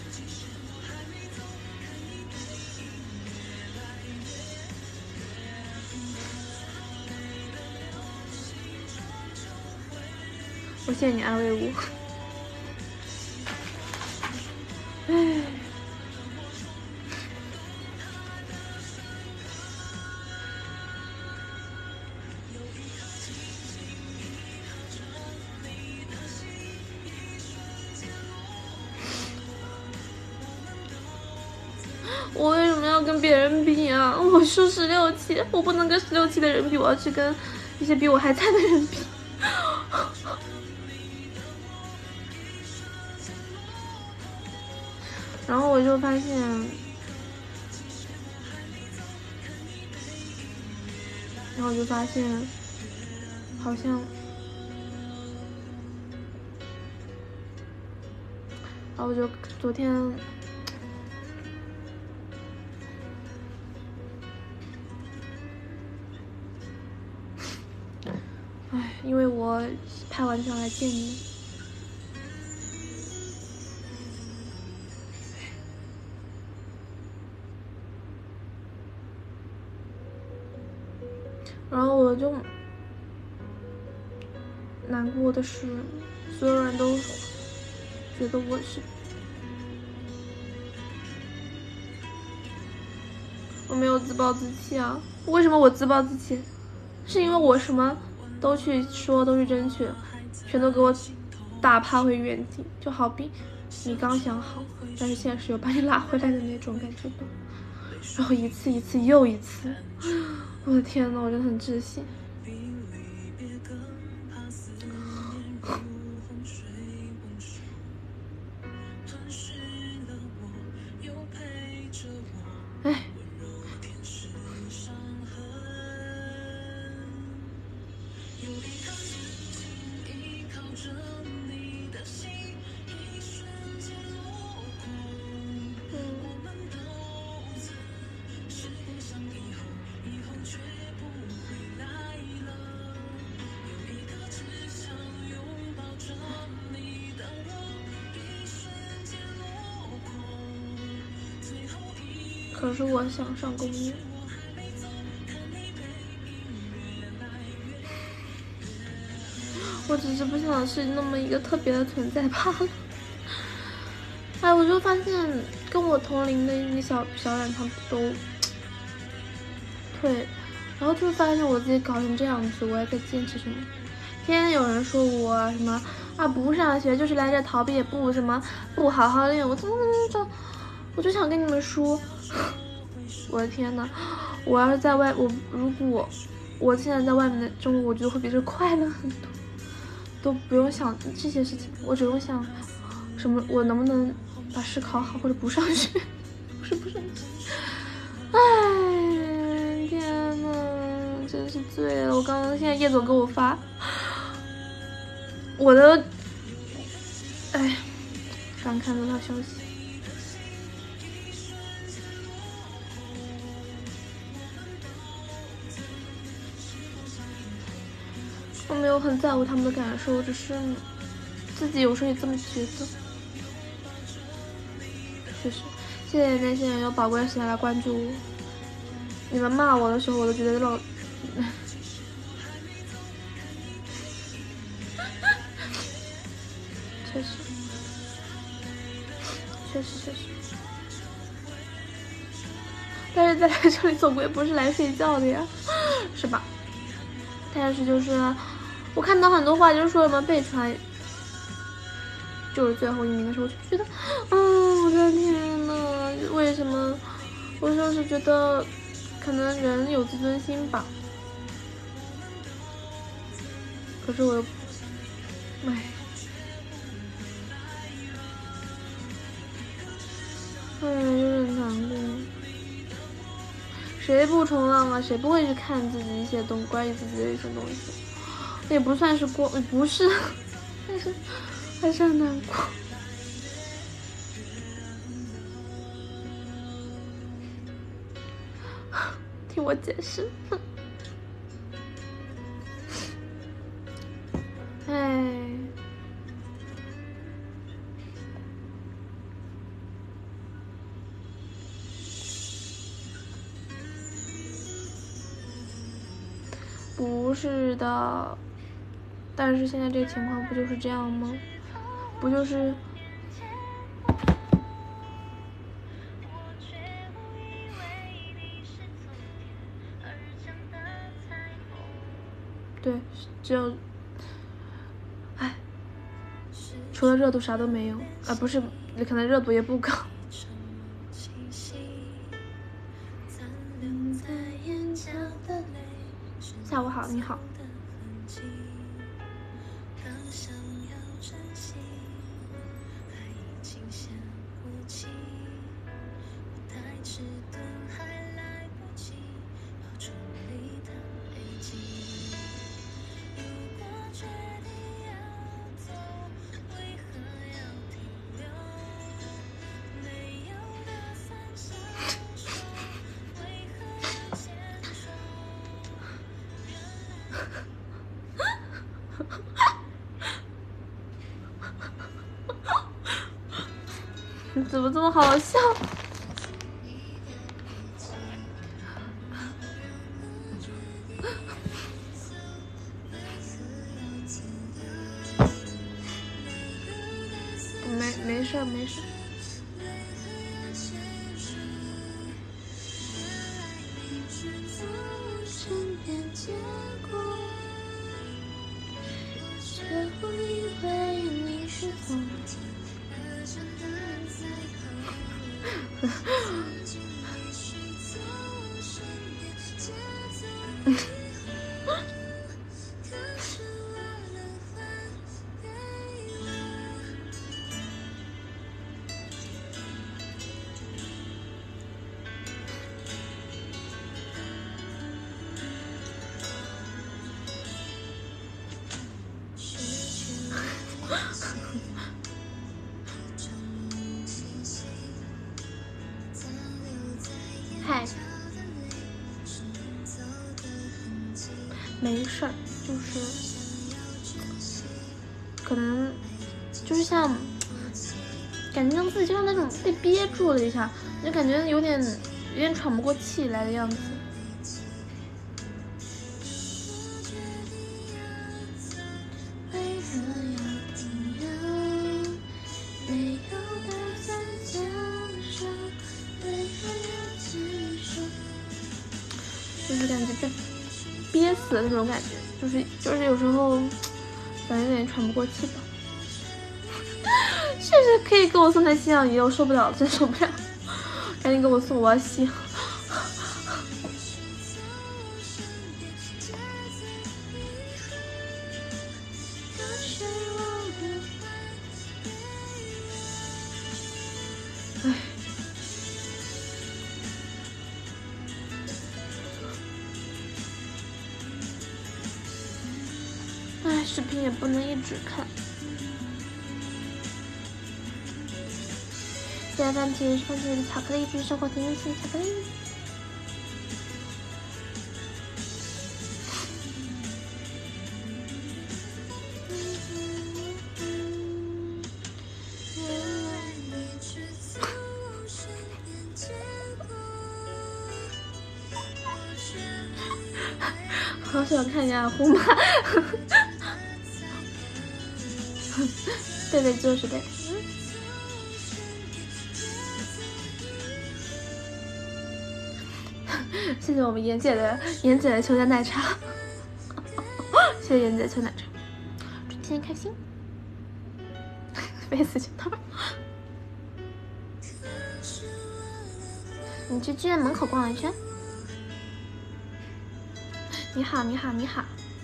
我谢谢你安慰我。唉。我为什么要跟别人比啊？我输16期，我不能跟16期的人比，我要去跟一些比我还菜的人比。然后我就发现，好像，然后我就昨天，唉，因为我拍完就要来见你。然后我就难过的是，所有人都觉得我没有自暴自弃啊。为什么我自暴自弃？是因为我什么都去说，都去争取，全都给我大怕会远景，就好比你刚想好，但是现实又把你拉回来的那种感觉吧。然后一次一次又一次，我的天呐，我真的很窒息。哎。可是我想上公园，我只是不想是那么一个特别的存在罢了。哎，我就发现跟我同龄的一些小冉他们都退，然后就发现我自己搞成这样子，我还在坚持什么？天天有人说我什么啊不上学就是来这逃避，也不什么不好好练，我怎么我就想跟你们说。我的天呐，我要是在外，如果我现在在外面的生活，我觉得会比这快乐很多，都不用想这些事情，我只用想什么，我能不能把试考好，或者不上学，不上学。哎，天呐，真是醉了！我刚刚现在叶总给我发，我的，哎，刚看到他消息。我没有很在乎他们的感受，只是自己有时候也这么觉得。确实，谢谢那些人有宝贵的时间来关注我。你们骂我的时候，我都觉得老……确实。但是在这里总归不是来睡觉的呀，是吧？但是就是我看到很多话就是说什么被传就是最后一名的时候，我就觉得我的天呐，为什么？我就是觉得可能人有自尊心吧，可是我又就是很难过。谁不冲浪啊？谁不会去看自己一些关于自己的一些东西？也不算是不是，但是还是很难过。听我解释。哎。不是的，但是现在这个情况不就是这样吗？不就是对，只有除了热度啥都没有啊，不是，可能热度也不高。下午好，你好。你怎么这么好笑？没事没事。却不以为你嗨，没事儿，就是可能就是像感觉自己就像那种被憋住了一下，就感觉有点喘不过气来的样子。就是感觉被憋死的那种感觉，就是有时候感觉有点喘不过气吧。确实可以给我送台吸氧仪，我受不了，真受不了，赶紧给我送，我要吸。唉，视频也不能一直看。现在番茄是番茄的巧克力汁，生活甜蜜系巧克力。好喜欢看雅虎吗？贝贝就是贝贝。谢谢我们妍姐的秋天奶茶，谢谢妍姐的秋奶茶，祝今天开心，飞死去他！你去剧院门口逛了一圈。你好，你好，你好，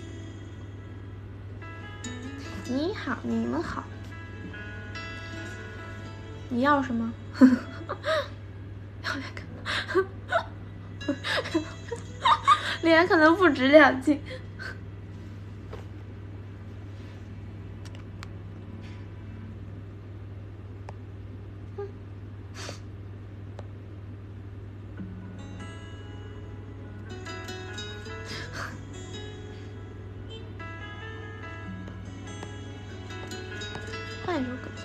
你好，你们好。你要什么？脸可能不止2斤。换一首歌。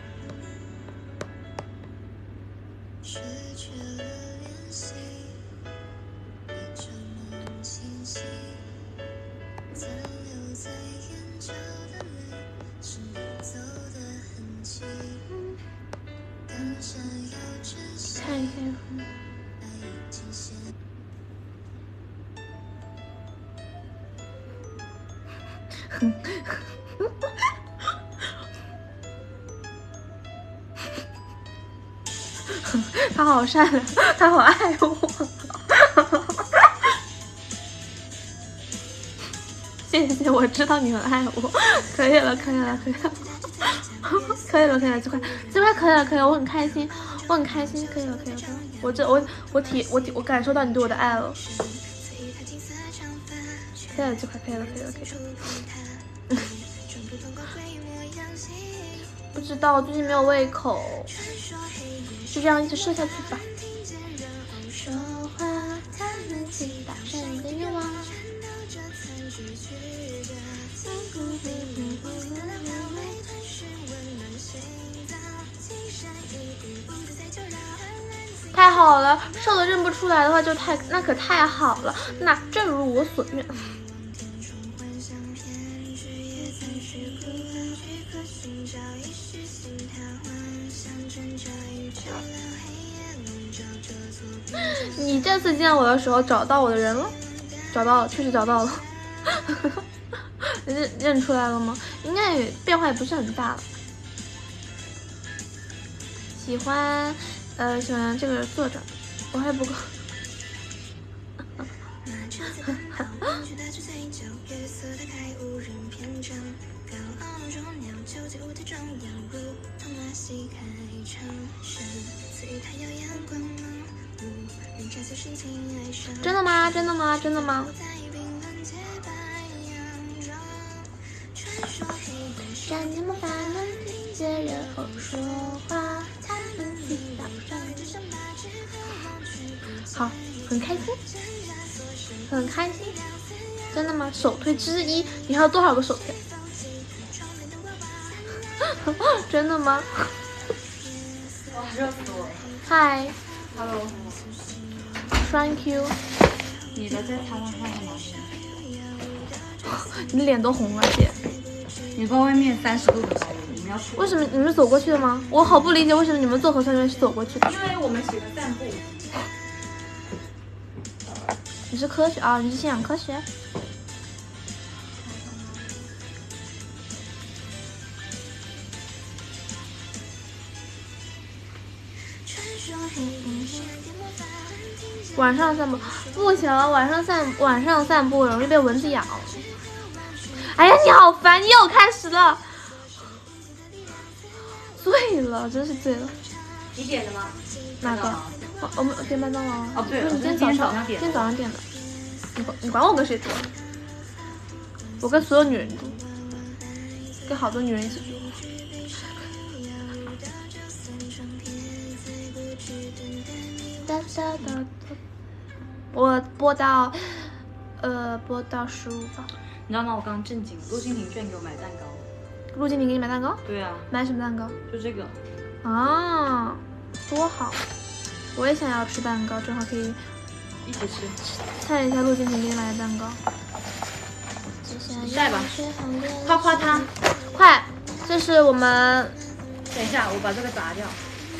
看一下。他好善良，他好爱我。谢谢，我知道你很爱我。可以了，可以了，可以了，可以了，可以了，这块可以了，可以了，我很开心，我很开心，可以了，可以了，可以了，我感受到你对我的爱了。可以了，这块可以了，可以了，可以了。不知道，最近没有胃口，就这样一直吃下去吧。说话才能起大声的愿望。太好了，瘦的认不出来的话就那可太好了，那正如我所愿。你这次见我的时候找到我的人了？找到了，确实找到了。认出来了吗？应该也变化也不是很大了。喜欢小杨这个人坐着，我还不够。真的吗？真的吗？真的吗？闪电魔法能听见人后说话，他们知道上好，很开心，很开心。真的吗？首推之一，你还有多少个首推？真的吗？ 哇，热死我了！ 嗨 Hello， ，Thank you。 你的在台湾看干嘛？ 你脸都红了，姐。 你到外面30度的高温，我们要出。 为什么你们走过去的吗？我好不理解为什么你们做核酸员是走过去的。 因为我们喜欢散步。 你是科学啊？你是信仰科学？晚上散步不行，晚上散步容易被蚊子咬。哎呀，你好烦！你又开始了，醉了，真是醉了。 你点的吗？ 哪个？我们点麦当劳啊。 哦，对了， 你今天早上点的。你管我跟谁住？我跟所有女人住，跟好多女人一起住。我播到15吧。 你知道吗？我刚刚震惊，陆金婷居然给我买蛋糕。 陆金婷给你买蛋糕？ 对啊。 买什么蛋糕？ 就这个。 啊，多好！我也想要吃蛋糕，正好可以一起吃。 看一下陆金婷给你买的蛋糕。 带吧，夸夸他， 快！这是我们。 等一下，我把这个砸掉。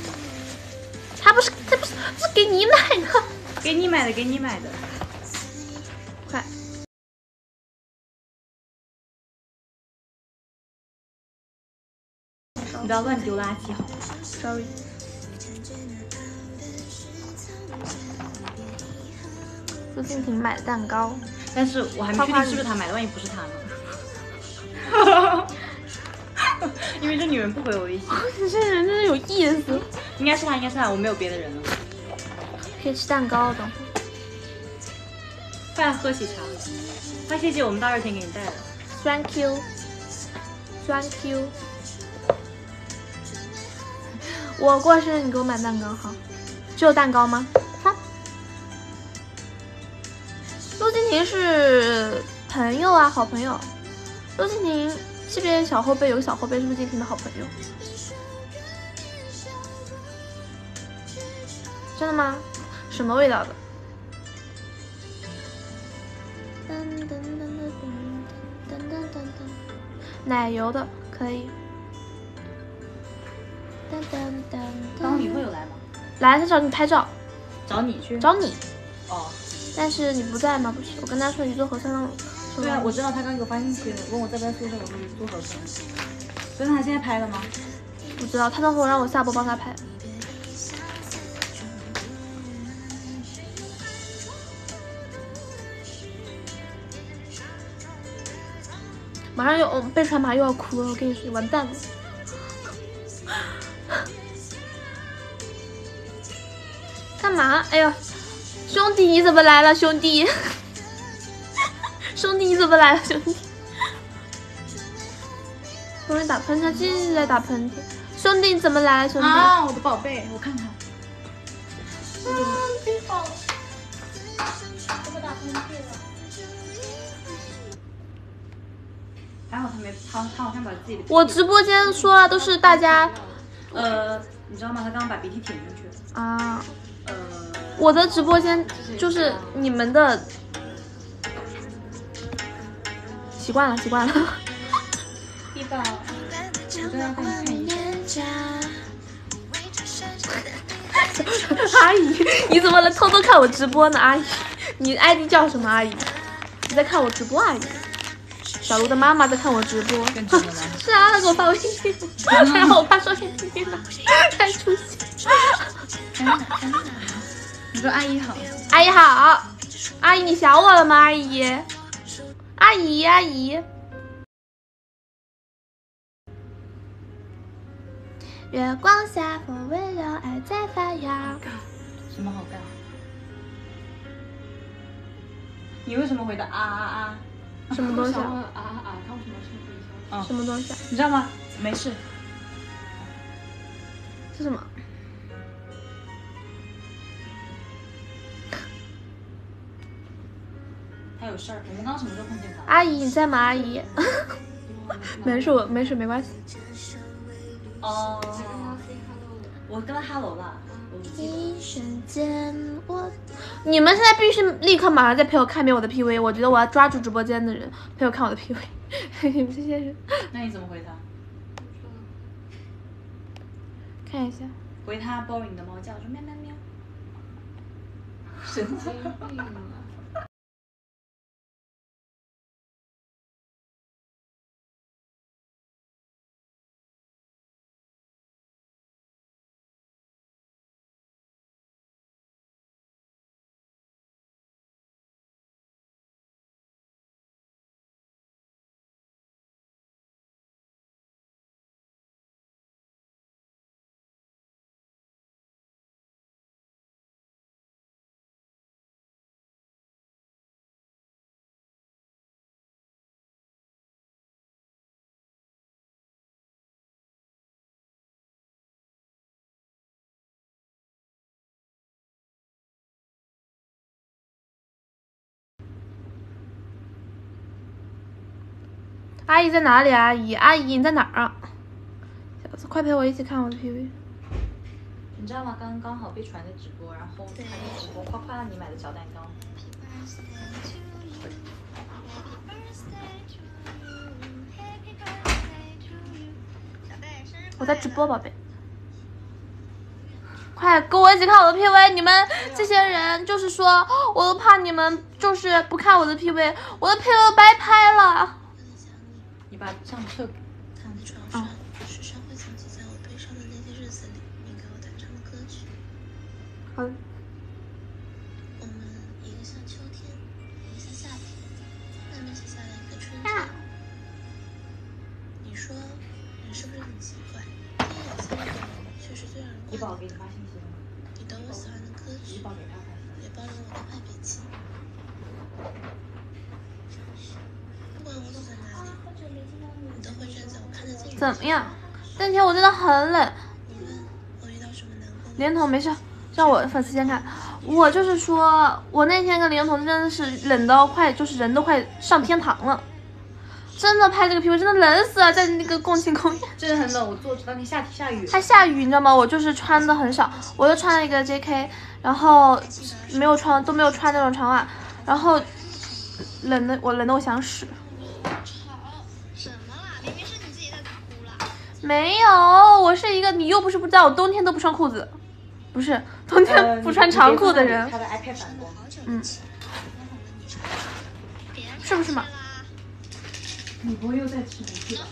这不是给你买的。 给你买的，给你买的。 快！ 你不要乱丢垃圾好吗 ？Sorry。陆金婷买的蛋糕， 但是我还没确定是不是他买的，万一不是他呢？因为这女人不回我微信。 你这人真的有意思。 应该是他，应该是他，我没有别的人了。 可以吃蛋糕的。 快喝喜茶了。快谢谢我们大热天给你带的。 Thank you。Thank you。我过生日你给我买蛋糕哈，只有蛋糕吗？哈。陆金婷是朋友啊，好朋友。陆金婷这边小后背有个小后背是陆金婷的好朋友。真的吗？什么味道的？奶油的可以。 刚刚你会有来吗？ 来，他找你拍照。 找你去？ 找你。 哦。 但是你不在吗？不是，我跟他说你做核酸了。 对啊，我知道他刚给我发信息，问我在不在宿舍，我说你做核酸。所以他现在拍了吗？ 不知道，他那会儿让我下播帮他拍。马上又被传马又要哭了，我跟你说，完蛋了。干嘛？哎呦，兄弟你怎么来了？兄弟，兄弟你怎么来了？兄弟，有人打喷嚏，继续在打喷嚏。兄弟你怎么来了？兄弟啊，我的宝贝，我看看。 别跑了， 我不打喷嚏了。还好他好像把自己的。 我直播间说了，都是大家。 你知道吗？他刚刚把鼻涕舔进去了。 啊。我的直播间就是你们的。习惯了。 地宝，我真要帮你看一下。 阿姨，你怎么能偷偷看我直播呢？阿姨，你 ID 叫什么？阿姨，你在看我直播？阿姨。小卢的妈妈在看我直播，是啊，他给我发微信，然后我爸说你太出息。 真的。你说阿姨好。 阿姨好，阿姨你想我了吗？阿姨，阿姨，阿姨。月光下，风微凉，爱在发芽。 什么好干？你为什么回答啊啊啊？ 什么东西啊？ 他为什么是回消息？ 什么东西啊？ 你知道吗？没事。 是什么？ 他有事儿。我们刚刚什么时候碰见他？ 阿姨你在吗？阿姨。没事，我没事，没关系。 哦。我跟他 hello 了。 一瞬间我，你们现在必须立刻马上再陪我看遍我的 PV， 我觉得我要抓住直播间的人陪我看我的 PV。你们这些人。 那你怎么回他？ 看一下。 回他包你的猫叫，说喵喵喵。 神经病啊！ 阿姨在哪里？阿姨，阿姨你在哪儿啊？小子，快陪我一起看我的 PV。 你知道吗？刚好被传的直播，然后他的直播夸夸你买的小蛋糕。 我在直播，宝贝。快跟我一起看我的 PV！ 你们这些人就是说，我都怕你们就是不看我的 PV， 我的 PV 白拍了。 你把相册看啊。好的。 我们一个像秋天，一个像夏天，外面写下了一个春天。你说人是不是很奇怪？天有些人却是最让人怡宝给你发信息了吗？ 你懂我喜欢的歌曲， 怡宝给他发信息。 也包容我的坏脾气。不管我走在哪里，你都会站在我看得见的地方。 怎么样？那天我真的很冷。 无论我遇到什么难过， 连彤没事，让我粉丝先看。我就是说，我那天跟连彤真的是冷到快，就是人都快上天堂了。真的拍这个 PV 真的冷死了，在那个共庆公园。 真的很冷，我坐当天下雨。 还下雨，你知道吗？我就是穿的很少，我就穿了一个 JK， 然后没有穿那种长袜，然后冷的我想死。 什么啦？明明是你自己在哭啦。 没有，我是一个你又不是不知道，我冬天都不穿裤子，不是冬天不穿长裤的人。 他的 iPad 反光。 是不是嘛？ 你不会又在吃不去吧？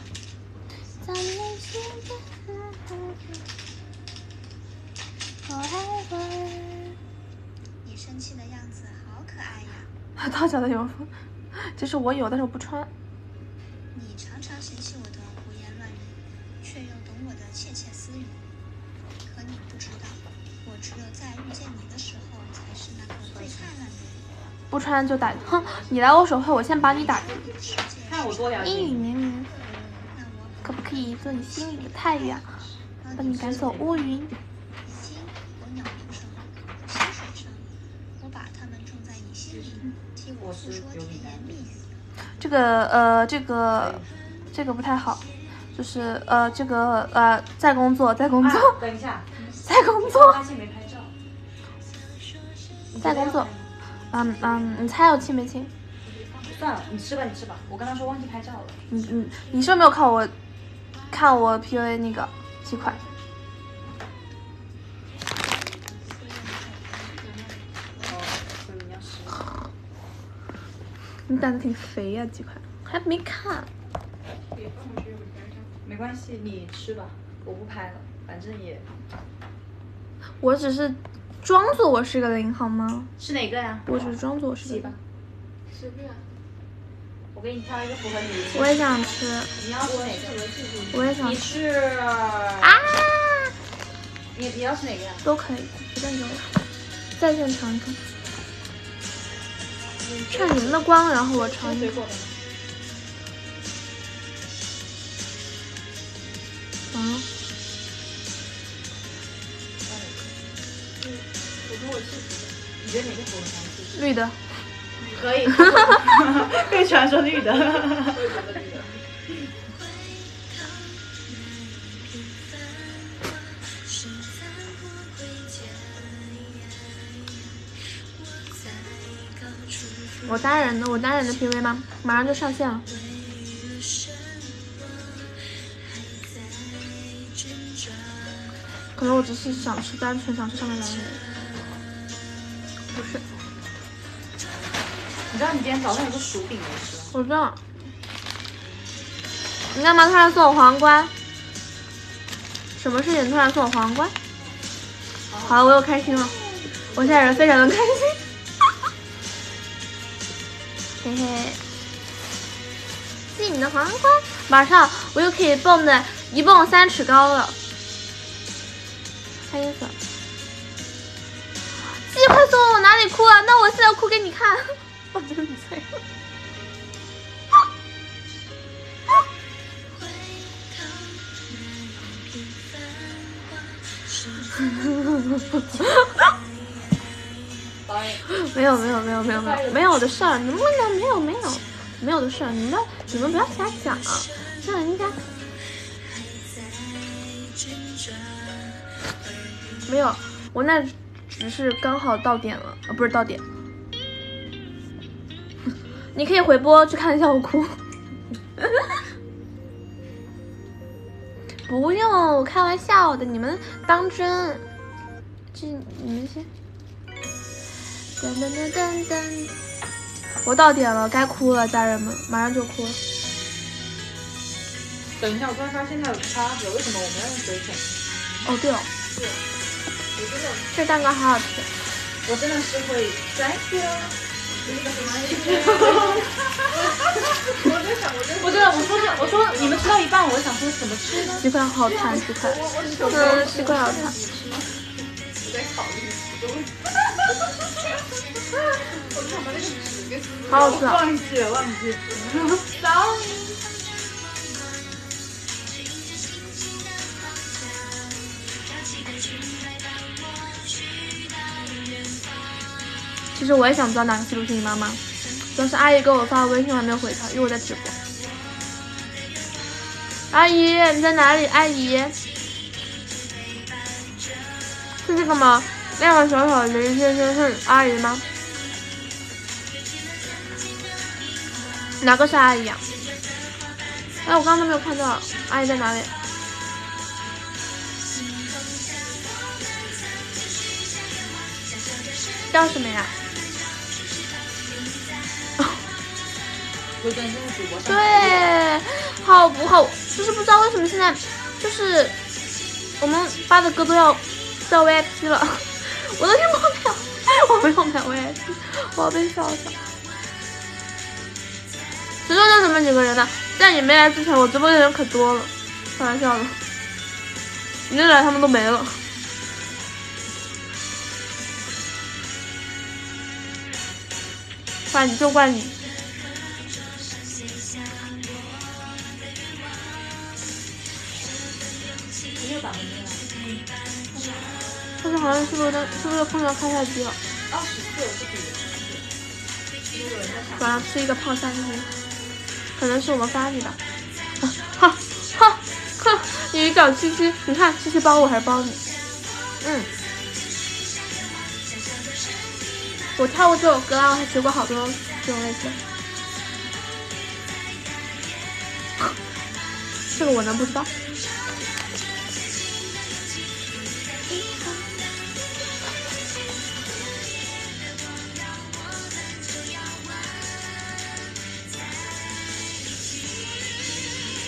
你生气的样子好可爱呀！ 他脚的有风，其实我有，但是我不穿。 你常常嫌弃我的胡言乱语，却又懂我的窃窃私语。可你不知道，我只有在遇见你的时候，才是那个最灿烂的人。 不穿就打，哼！你来我手会，我先把你打。 看我多了解。 阴雨绵绵，可不可以做你心里的太阳，帮你赶走乌云？ 已经有鸟鸣声，有溪水声，我把它们种在你心里，替我诉说甜言蜜语。 这个不太好，就是在工作， 等一下， 在工作， 发现没拍照， 在工作。你猜我亲没亲？ 算了，你吃吧，我跟他说忘记拍照了。 你是不是没有看我 PV 那个鸡块？你胆子挺肥呀，鸡块还没看。 没关系，你吃吧，我不拍了，反正也。 我只是装作我是个零，好吗？ 是哪个呀？ 我只是装作我是个洗吧零。 随便。 我给你挑一个符合你的。 我也想吃， 你要吃哪个？ 我也想你吃是啊！ 你要吃哪个呀？ 都可以，随便给我。在线尝一尝，趁你们的光，然后我尝一尝。 水果的吗？ 嗯， 我说我是你觉得哪个符合黄气？ 绿的。 可以。被传说绿的。 我也觉得绿的。 我单人的 PV 吗？马上就上线了。可能我只是想吃，单纯想吃上面蓝莓。不是， 你知道你今天早上有个薯饼没吃吗？ 我知道。你干嘛突然送我皇冠？什么事情突然送我皇冠？好了，我又开心了，我现在人非常的开心。嘿嘿，谢谢你的皇冠，马上我又可以蹦的一蹦3尺高了。开心死了！鸡快送我哪里哭啊？那我现在哭给你看，我真醉了。没有的事儿，能不能没有的事儿，你们不要瞎讲，像人家没有，我那只是刚好到点了啊，不是到点。你可以回播去看一下我哭。不用，我开玩笑的，你们当真。这你们先。噔噔噔噔噔，我到点了，该哭了，家人们，马上就哭了。 等一下，我突然发现它有差别，为什么我们要用水粉？ 哦，对哦， 对，我真的， 这蛋糕好好吃。 我真的是会 ，thank you。我说你们吃到一半，我想说怎么吃呢？ 鸡块好馋，鸡块，鸡块好馋。 我在考虑这个问题。我看把那个纸给撕了。 好好吃啊！ 忘记了。 其实我也想知道哪个记录是你妈妈，主要是阿姨给我发微信，我还没有回她，因为我在直播。阿姨你在哪里？阿姨，是这个吗？那个小小的林先生是阿姨吗？哪个是阿姨啊？哎，我刚刚都没有看到，阿姨在哪里？叫什么呀？对，好不好？就是不知道为什么现在就是我们发的歌都要叫 VIP 了，我都听不了，我没有买 VIP， 我要被笑死。直播就这么几个人呢，在你没来之前，我直播的人可多了，开玩笑的，你一来他们都没了。怪你就怪你。但是好像是不是空调开太低了 24是比晚上吃一个胖3斤，可能是我们发你的。哈，你找七七，你看七七包我还是包你？我跳过这首歌啊，我还学过好多这种类型。这个我能不知道？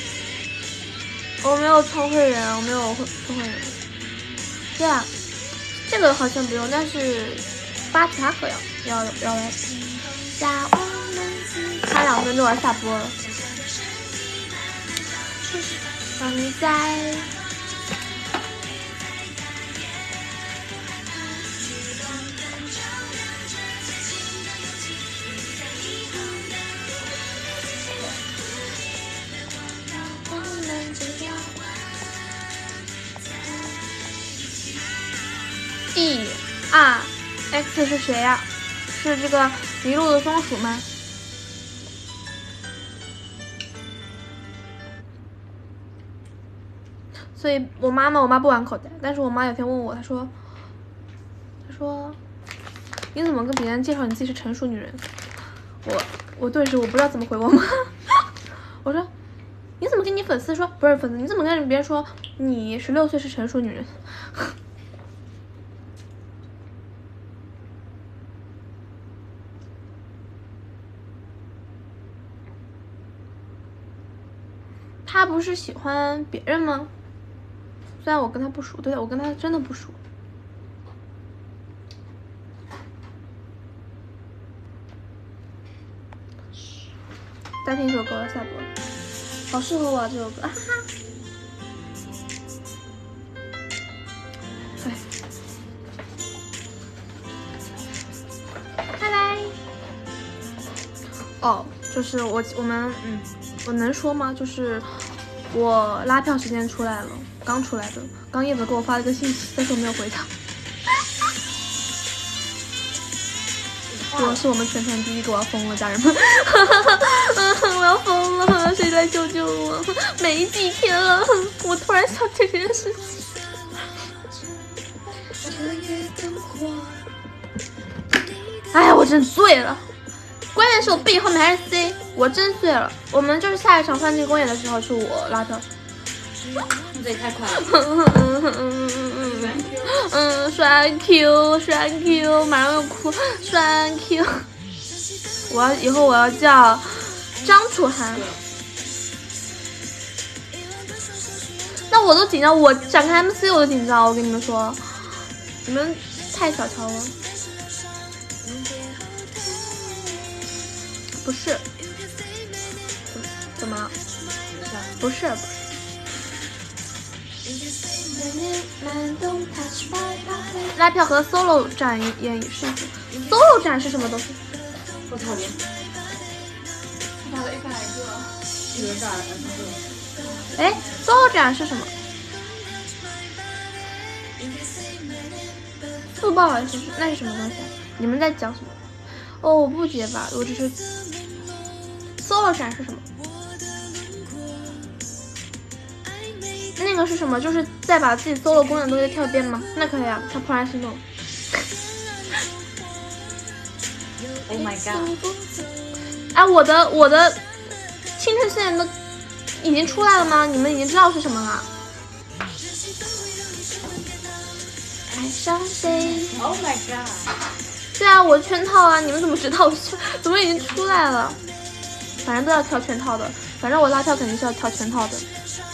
我没有充会员，我没有充会员。对啊， 这个好像不用，但是巴提哈克要来听。差2分就要下播了。让你在。E2X 是谁呀？是这个迷路的松鼠吗？所以我妈不玩口袋，但是我妈有天问我，她说你怎么跟别人介绍你自己是成熟女人？我顿时我不知道怎么回我妈。我说你怎么跟你粉丝说，不是粉丝，你怎么跟别人说你16岁是成熟女人？他不是喜欢别人吗？虽然我跟他不熟，对的，我跟他真的不熟。再听一首歌了，下播，好适合我啊这首歌，哈哈。哎，拜拜。哦，就是我们我能说吗？就是我拉票时间出来了，刚出来的，刚叶子给我发了个信息，但是我没有回他。我是我们全团第一个，我要疯了，家人们！我要疯了，谁来救救我？没几天了，我突然想起这件事情。哎呀，我真醉了！关键是我 B 后面还是 C， 我真醉了。我们就是下一场幻境公演的时候是我拉票。 这也太快了。 栓 Q， 马上又哭，栓 Q。以后我要叫张楚涵。那我都紧张，我展开 MC 我都紧张，我跟你们说，你们太小瞧了。不是，怎么了？不是。拉票和 solo 战也是 ，solo 战是什么东西？ 我讨厌。 打了100个， 一轮打了2个。 哎 ，solo 战是什么？速报还是那是什么东西？你们在讲什么？哦，我不结巴，我只是 solo 战是什么？那个是什么？就是再把自己 solo 功能都跳一遍吗？那可以啊，他怦然心动。 Oh my god！ 哎，我的青春线都已经出来了吗？你们已经知道是什么了？爱上谁 Oh my god！ 对啊，我圈套啊！你们怎么知道？怎么已经出来了？反正都要跳圈套的，反正我拉票肯定是要跳圈套的。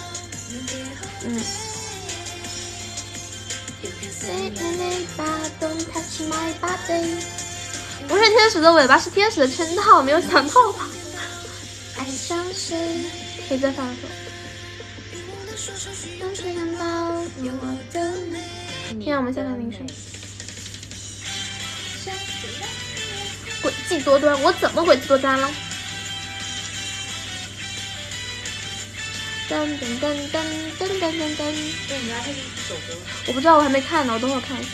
不是天使的尾巴，是天使的圈套，没有想到吧？爱上谁？可以再放一首。天啊，我们现在铃声。诡计多端，我怎么诡计多端了？噔噔噔噔噔噔噔噔。 对，你拉这首歌。 我不知道，我还没看呢，我等会儿看一下。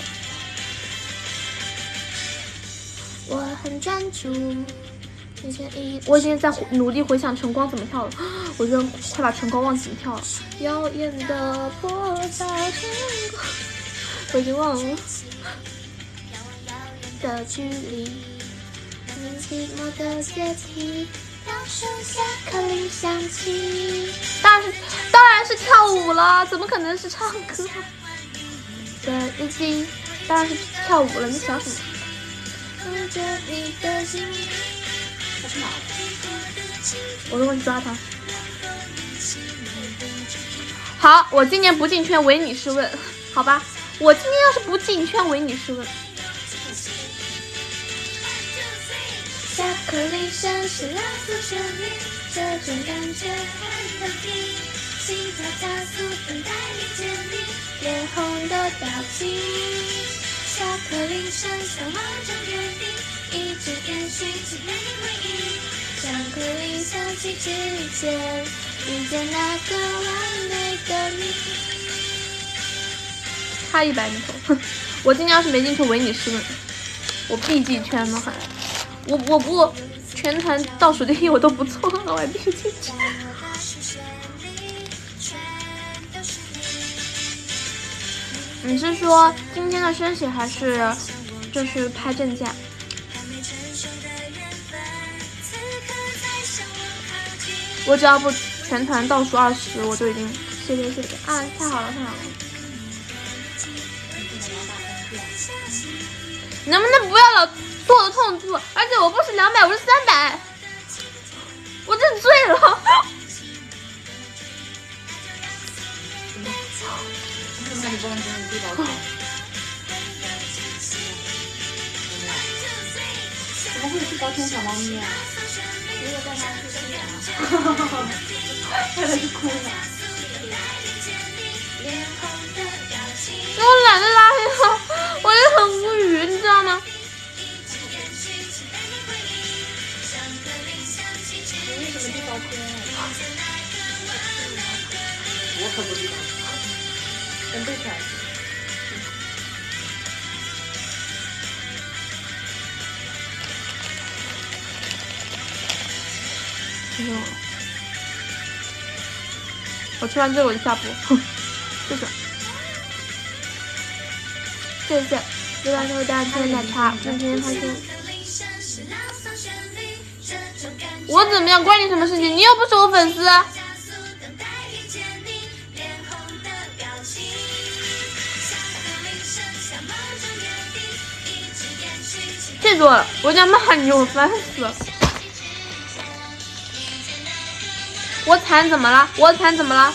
我很专注，我已经在努力回想晨光怎么跳了，我觉得快把晨光忘记怎么跳了。耀眼的破晓晨光，我已经忘了。的距离，寂寞的阶梯。当然是跳舞了，怎么可能是唱歌的日记？当然是跳舞了，你想什么？ 他去哪了？ 我等会去抓他。好，我今年不进圈，唯你是问，好吧？ 我今天要是不进圈，唯你是问。 巧克力绅士拉速旋律，这种感觉很特别，心跳加速等待你见你，脸红的表情。巧克力声像望着原地，一直延续直到你回忆。巧克力香气之间，遇见那个完美的你。 差100米头，我今天要是没进去，唯你是问。我必进圈的很。我不全团倒数第1我都不错了，我还必须进去。你是说今天的升血还是就是拍正价？我只要不全团倒数20，我就已经谢谢啊！太好了太好了！能不能不要老做我的痛处？而且我不是200，我是300，我真醉了。 那你不能给你地保险？怎么会是高天小猫咪啊？如果带它去吃啊？带它去哭呢？ 我懒得拉黑了，我也很无语，你知道吗？ 你为什么地高天啊？我可不知道，真背出来。我吃完这个我就下播，就是。 谢谢，希望会大家今天奶茶，祝今天开心。我怎么样，关你什么事情？你又不是我粉丝。记住了，我想骂你，我烦死了。我惨怎么了？我惨怎么了？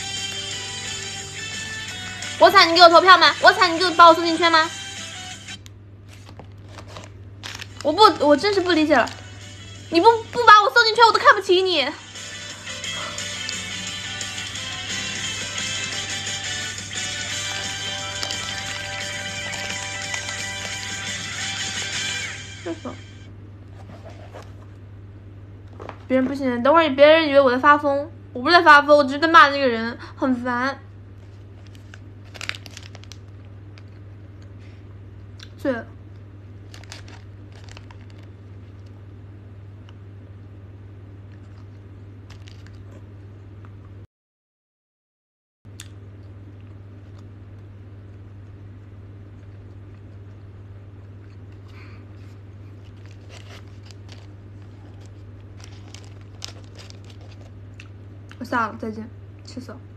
我惨你给我投票吗？我惨你给我把我送进圈吗？我真是不理解了，你不把我送进圈，我都看不起你。这首别人不信任，等会儿别人以为我在发疯，我不是在发疯，我只是在骂那个人，很烦。醉了。我下了，再见，气死了。